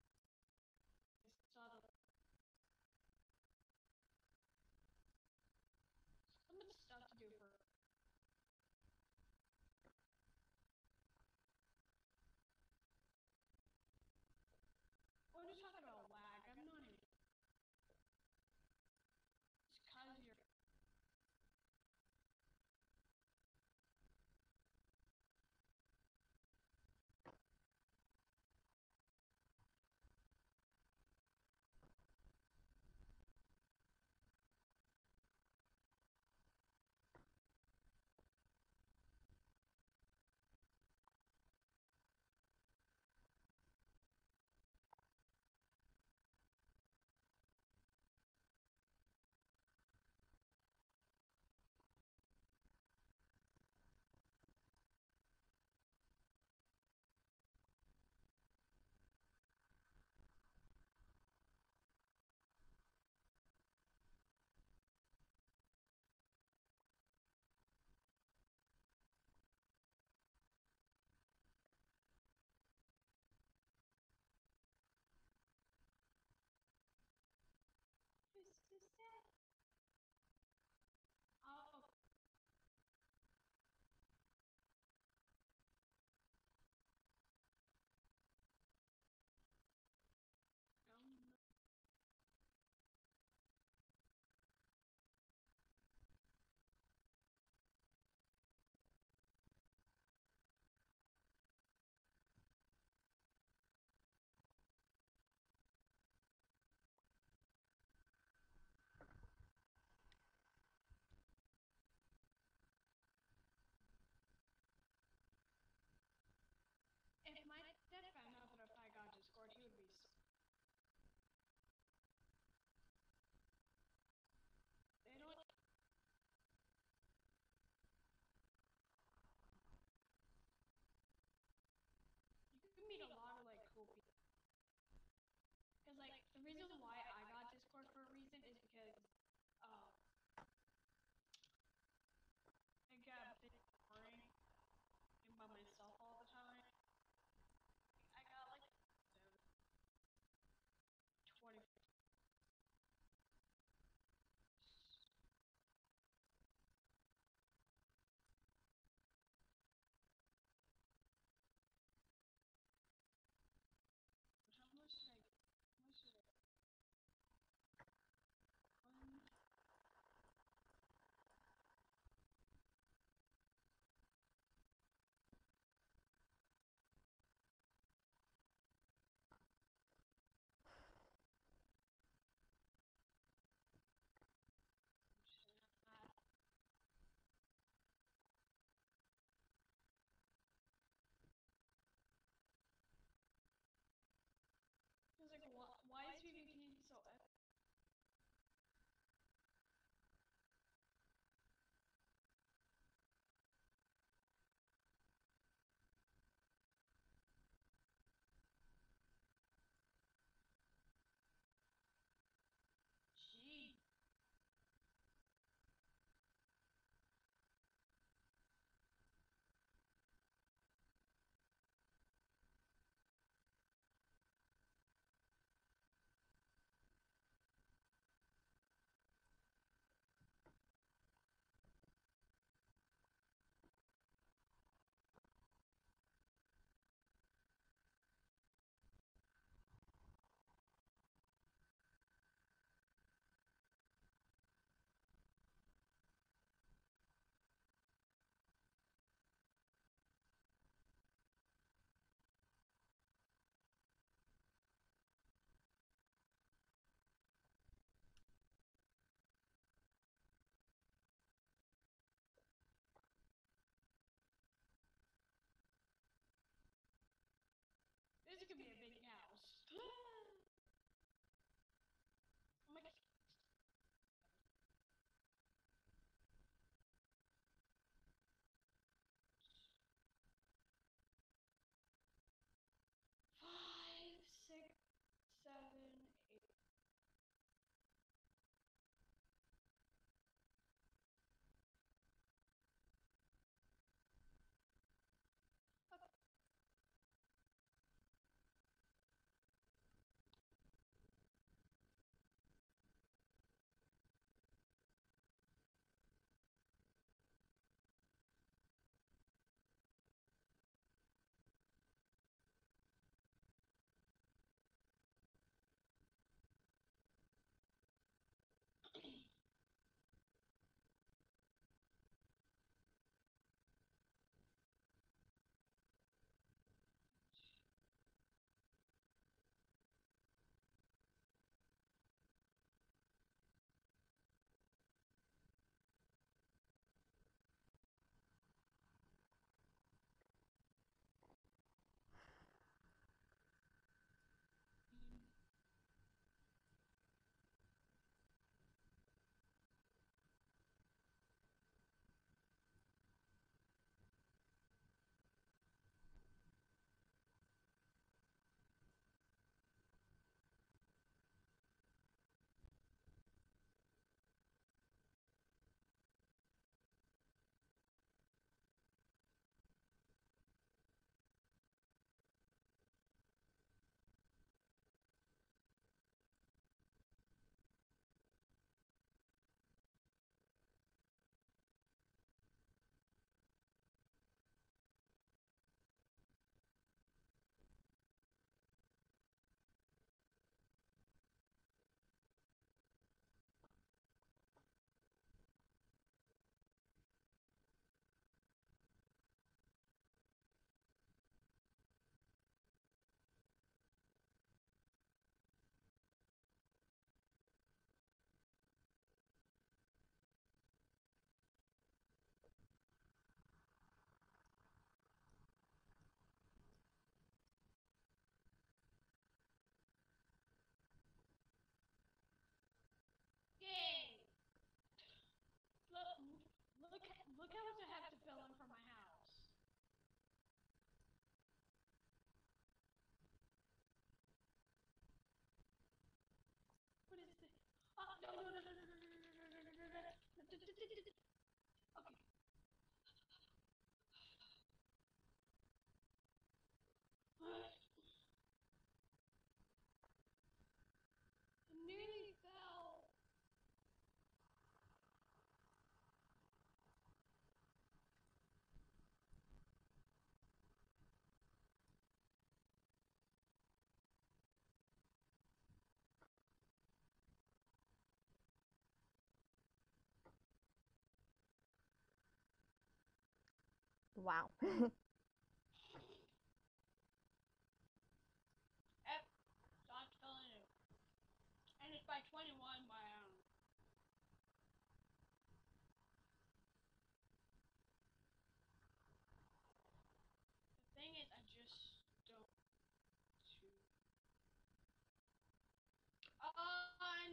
Nearly fell. Wow. Yep, stopped filling it. And it's by twenty-one by um. The thing is, I just don't to. On.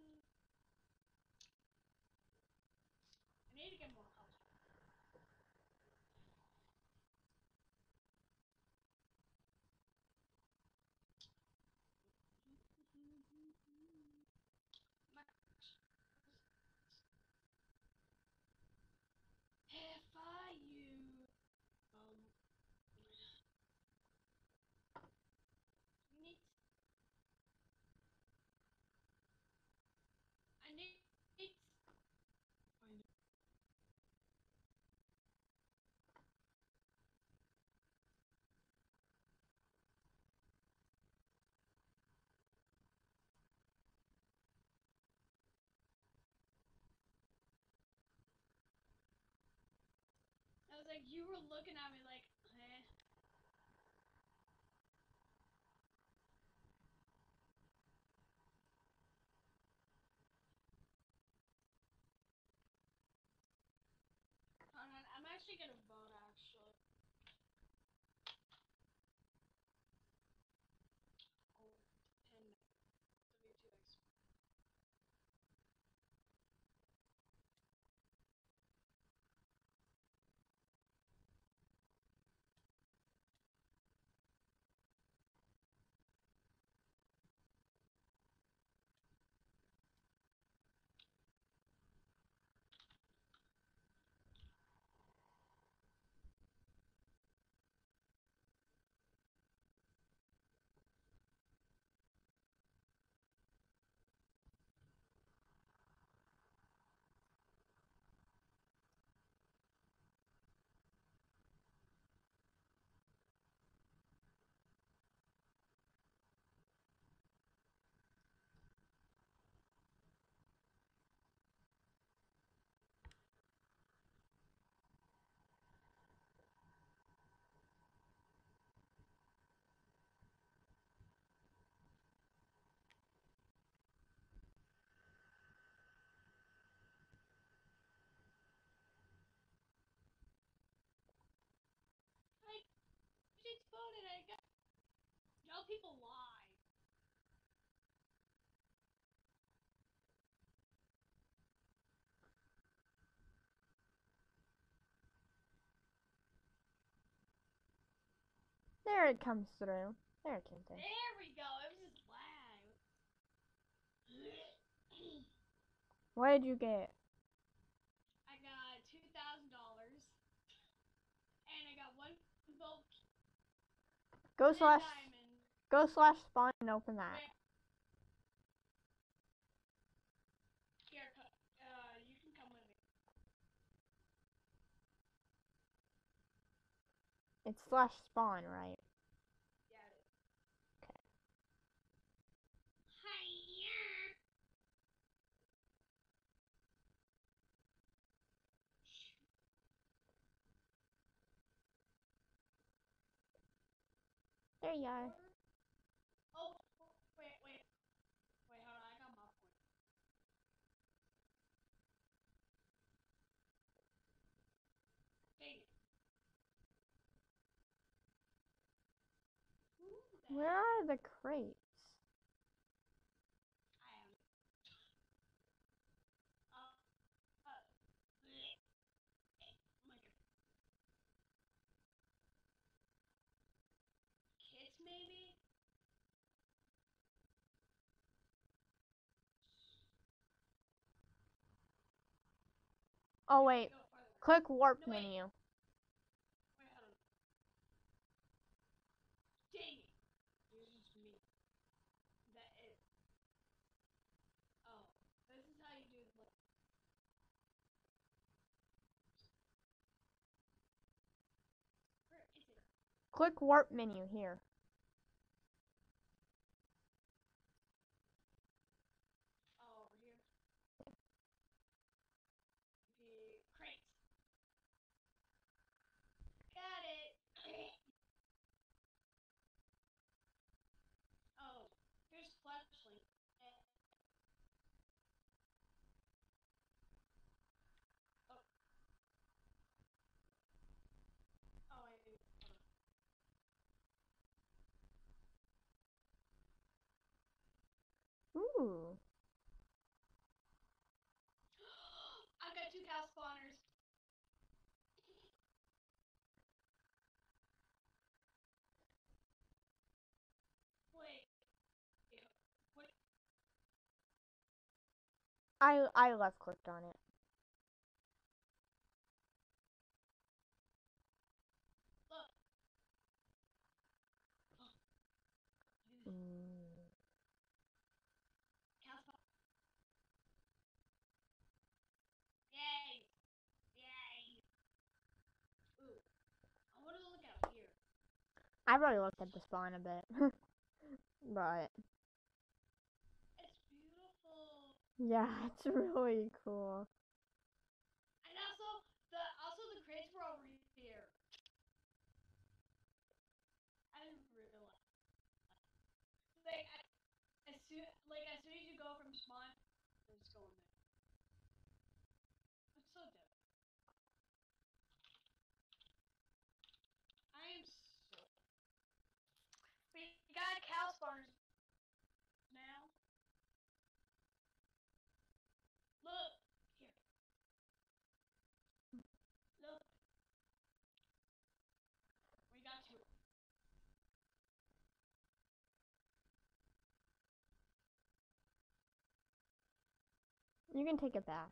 I need to get more colors. If I you um. We need. I need. I was like, you were looking at me like, eh. Hold on, I'm actually gonna vote actually. Oh, ten, seventy-two X. I just voted. I got. No, people lie. There it comes through. There it came through. There we go. It was just lag. What did you get? I got two thousand dollars, and I got one vote. Go slash Diamond. go slash spawn and open that. Wait. Here, uh, you can come with me. It's slash spawn, right? Yeah, it is. Okay. Hiya. There you are. Oh, wait, wait, wait, hold on. I got my point. Dang it. Who the Where heck? are the crates? I am. Uh, uh, bleh. Oh my god. Kits, maybe? Oh You wait, have to go farther. click warp No, wait. menu. Wait, hold on. Dang it. It's just me. That is. Oh. This is how you do it. Like, where is it? Click warp menu here. Oh, over here. The crates. Got it. Oh, here's flashlight. Oh, oh, I do. Ooh. I've got two cow spawners. Wait. What? I I left clicked on it. Look. Oh, Ooh. cow spawn. Yay! Yay! Ooh, I want to look out here. I've already looked at the spawn a bit, but It's beautiful. yeah, it's really cool. And also the also the crates were over here. I didn't realize. Like as soon like as soon as you go from spawn, just go in there. It's so dope. I am so. We got cow spawners now. Look here. Look. We got two. You can take it back.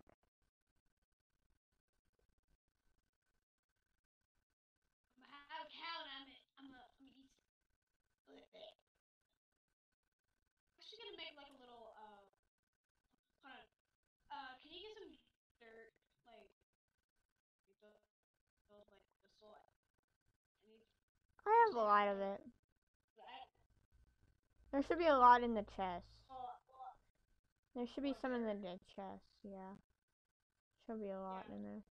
I'm gonna have a cow and I'm I'm gonna I'm gonna eat. I'm actually gonna make like a little uh. Hold on. Uh, can you get some dirt? Like build, build like the soil. I need. I have a Actually, lot I of don't. it. I, There should be a lot in the chest. well, well, There should be what some in dirt? the chest. Yeah, should be a lot Yeah. in there.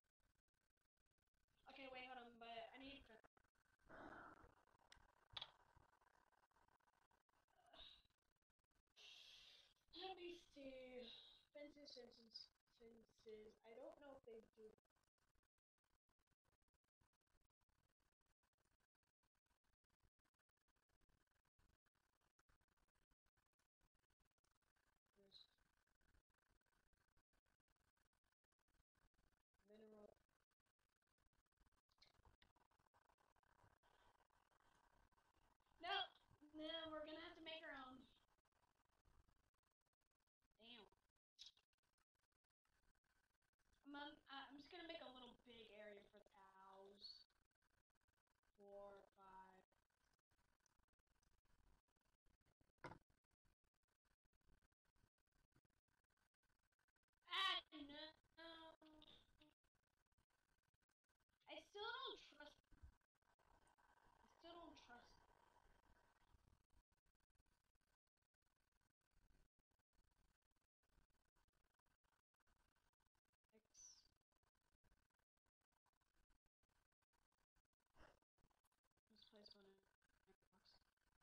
Okay, wait, hold on, but I need. Let me see. Fences, fences, fences. I don't know if they do. There's mineral. No, no, we're gonna have to make our own. Damn. I'm, um, I'm just gonna make a little big area for the cows. Four, five. Ah, no. I still don't trust. I still don't trust. X. Let's place one in the box.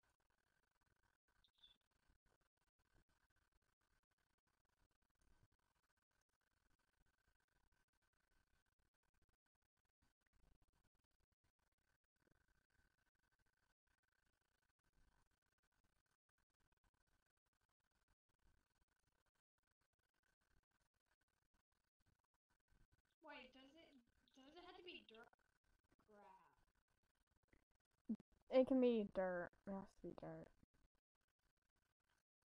Wait, does it does it have to be dirt grass? It can be dirt. It has to be dirt.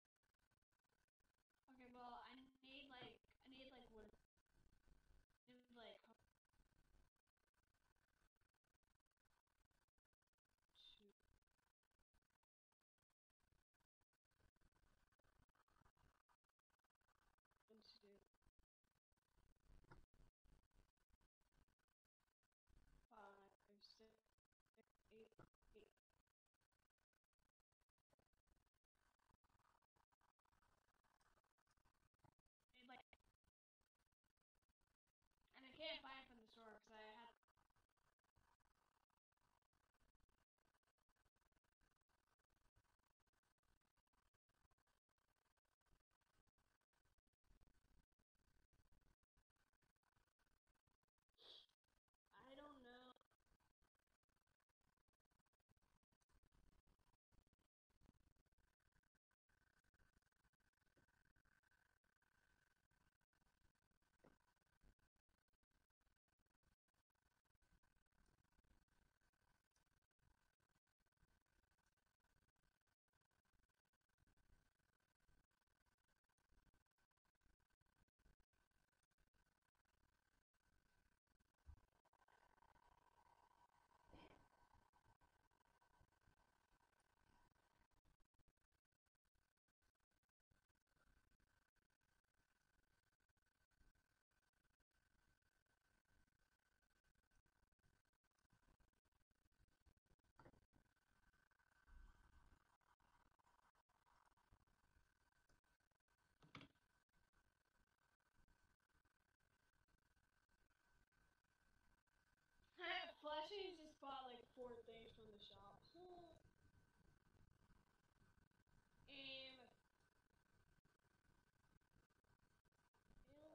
Okay, well I need like I need like wood. actually just bought like four things from the shop. And well,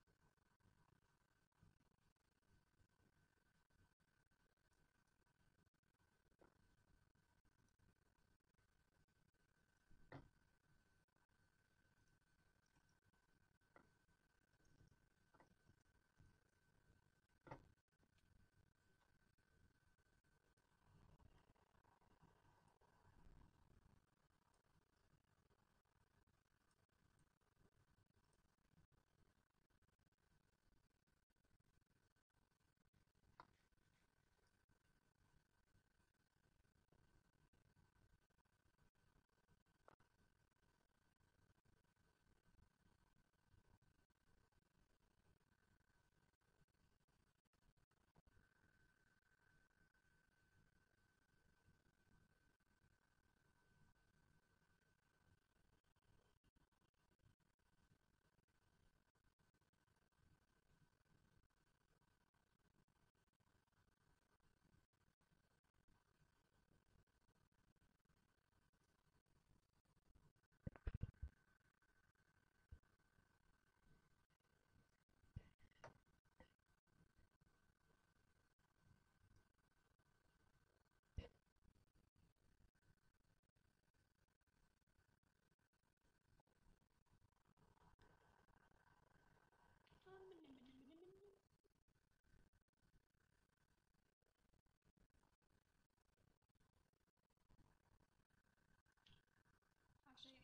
actually,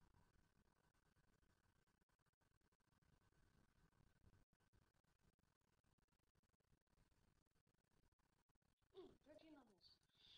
mm, thirteen levels.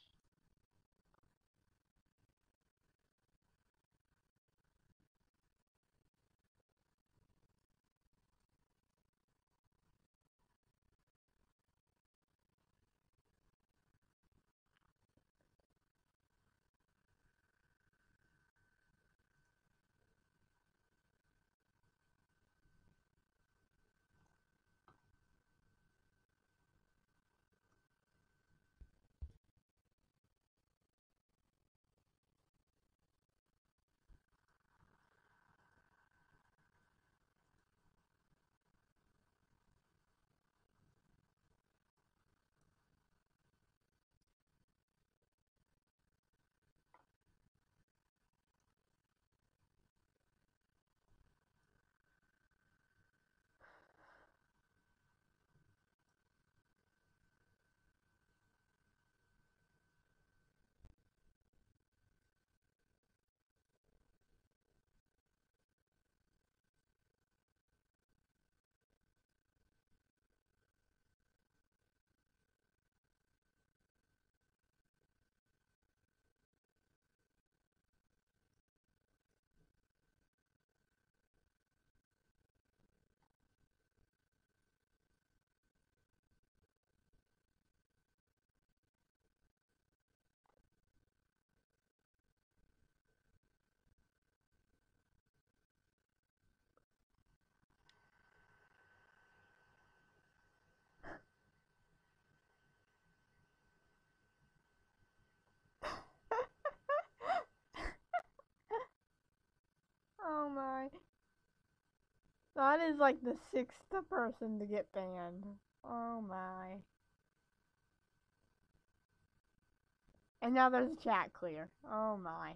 Oh my. That is like the sixth person to get banned. Oh my. And now there's chat clear. Oh my.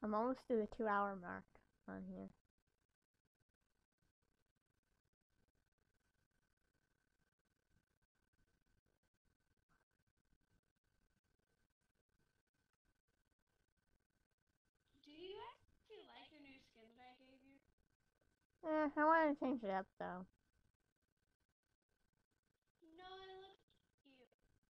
I'm almost to the two hour mark on here. Do you actually like your new skin that I gave you? Eh, I want to change it up though. No, it looks cute.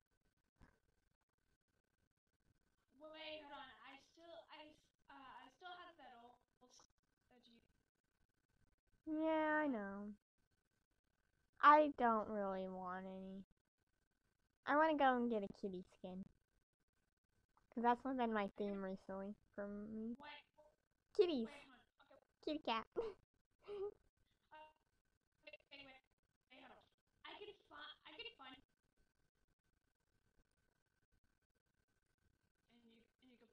Wait, hold on. I still, I, uh, I still have that old that you Yeah, I but know. I don't really want any. I want to go and get a kitty skin. Because that's been my I can. theme recently for me. Wait, Kitties. wait, hold on. Okay, Kitty cat. uh, wait, wait, wait, wait, hold on. I can find, I can find, and you, and you can.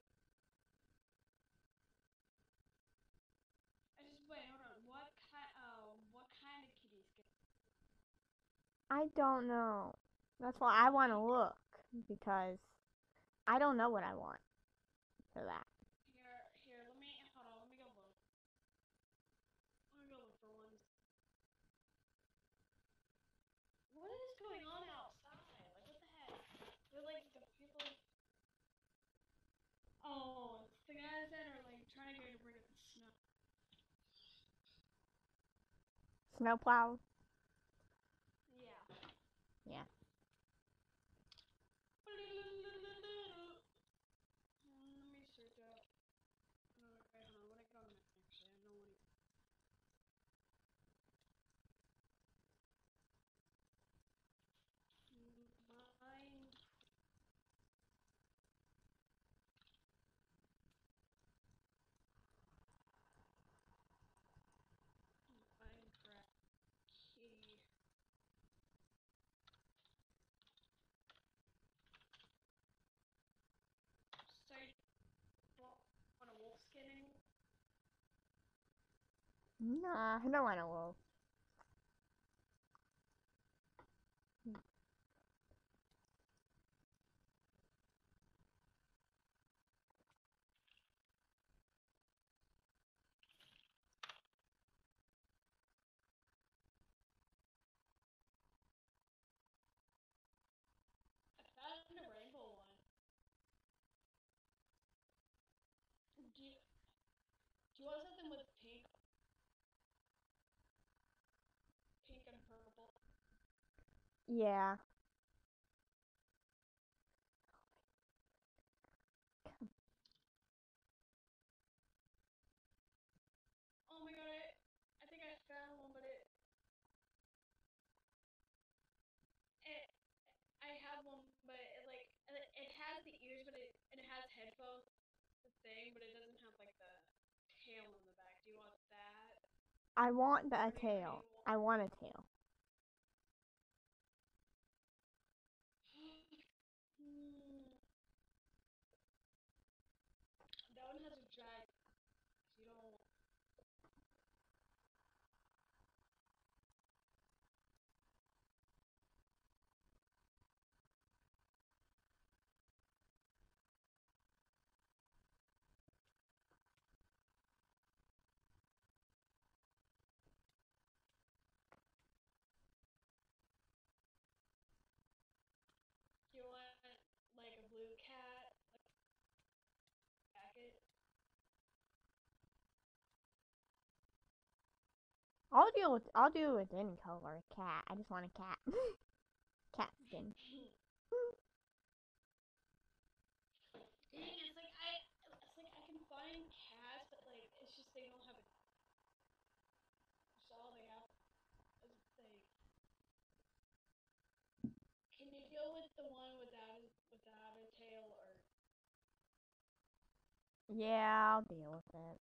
I just wait, hold on. What kind, uh, what kind of kitty skin? I don't know. That's why I want to Pink. look. Because I don't know what I want for that. Here, here. Let me hold on. Let me go look. Let me go look for ones. What is going on outside? Like, what the heck? They're like the people. Oh, it's the guys that are like trying to get rid of the snow. Snowplow? Yeah. Yeah. Let me search up. No, wait, hold on. What I get on the actually? I don't want to. Mine. Minecraft kitty. So you don't want a wolf skin anymore? Nah, I don't want a wolf. I found a rainbow one. Do you, do you want something with pink, pink and purple? Yeah. Oh my god! I, I think I found one, but it, it I have one, but it like it, it has the ears, but it and it has headphones, the thing, but it doesn't have like the tail in the back. Do you want that, I want the, a or do you, or do tail. you want? I want a tail. Hmm, that one has a drag. So you don't. Do you want like a blue cat, like jacket? I'll deal with I'll do it with any color. Cat. I just want a cat. Cat skin. Dang, it's like I, it's like I can find cats, but like it's just they don't have a. So all they have is like. Can you deal with the one without a, without a tail, or Yeah, I'll deal with it.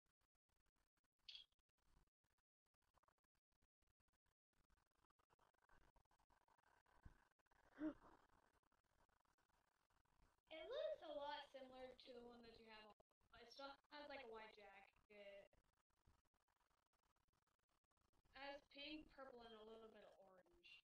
it looks a lot similar to the one that you have on. It still has like a white jacket. It has pink, purple, and a little bit of orange.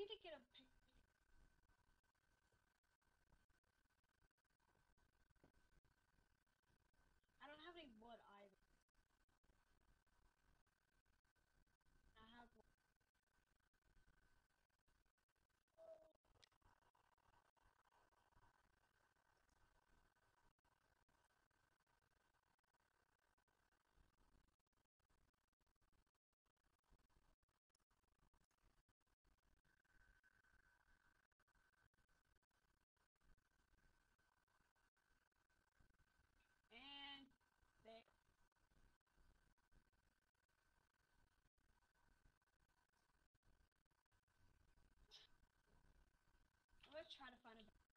to get a pick. I don't have any wood either. I have wood. And there. Let's try to find a better.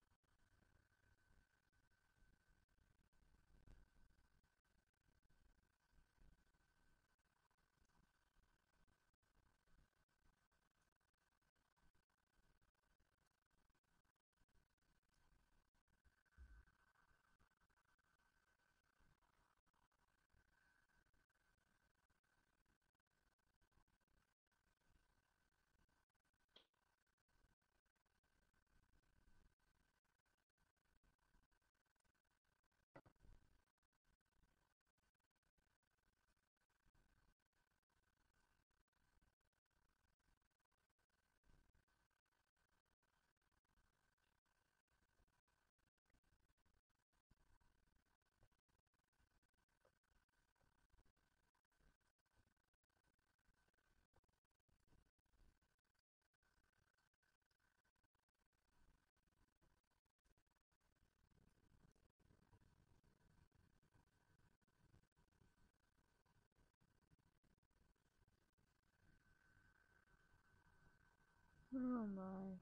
Oh my.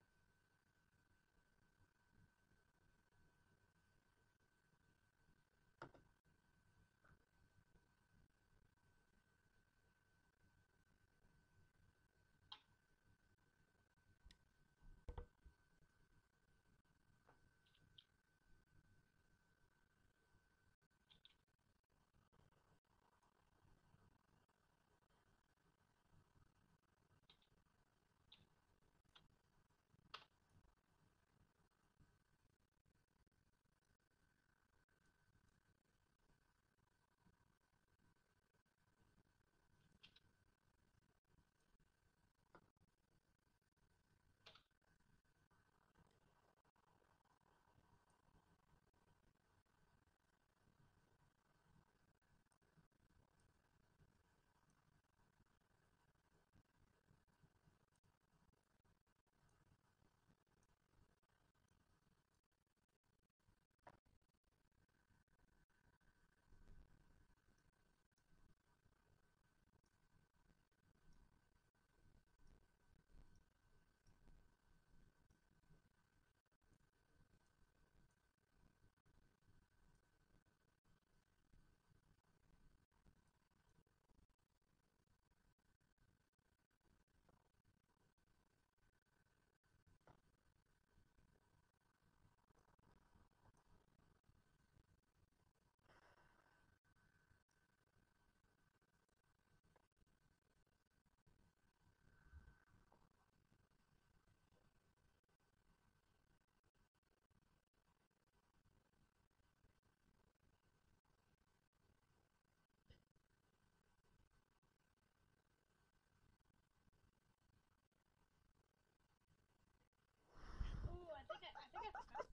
Ooh, I think I, I think I found.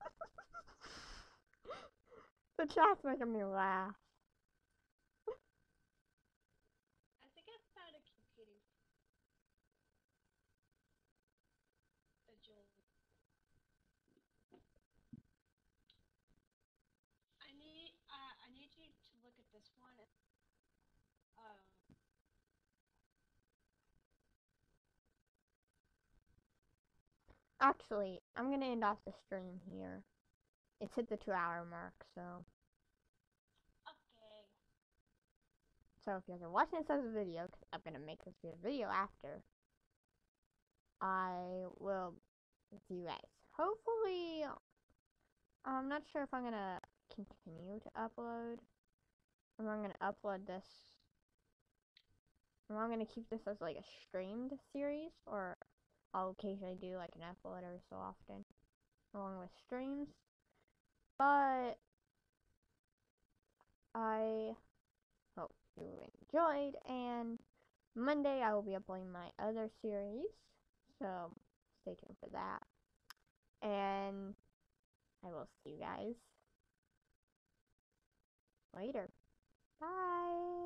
The chat's making me laugh. I think I found a cute kitty that you'll. I need. Uh, I need you to look at this one. Um. Actually, I'm gonna end off the stream here. It's hit the two hour mark, so. Okay. So if you guys are watching this as a video, because I'm gonna make this be a video after, I will see you guys. Hopefully, I'm not sure if I'm gonna continue to upload. Or I'm gonna upload this. Or I'm gonna keep this as like a streamed series, or I'll occasionally do like an upload every so often, along with streams. But I hope you enjoyed, and Monday I will be uploading my other series, so stay tuned for that. And I will see you guys later. Bye!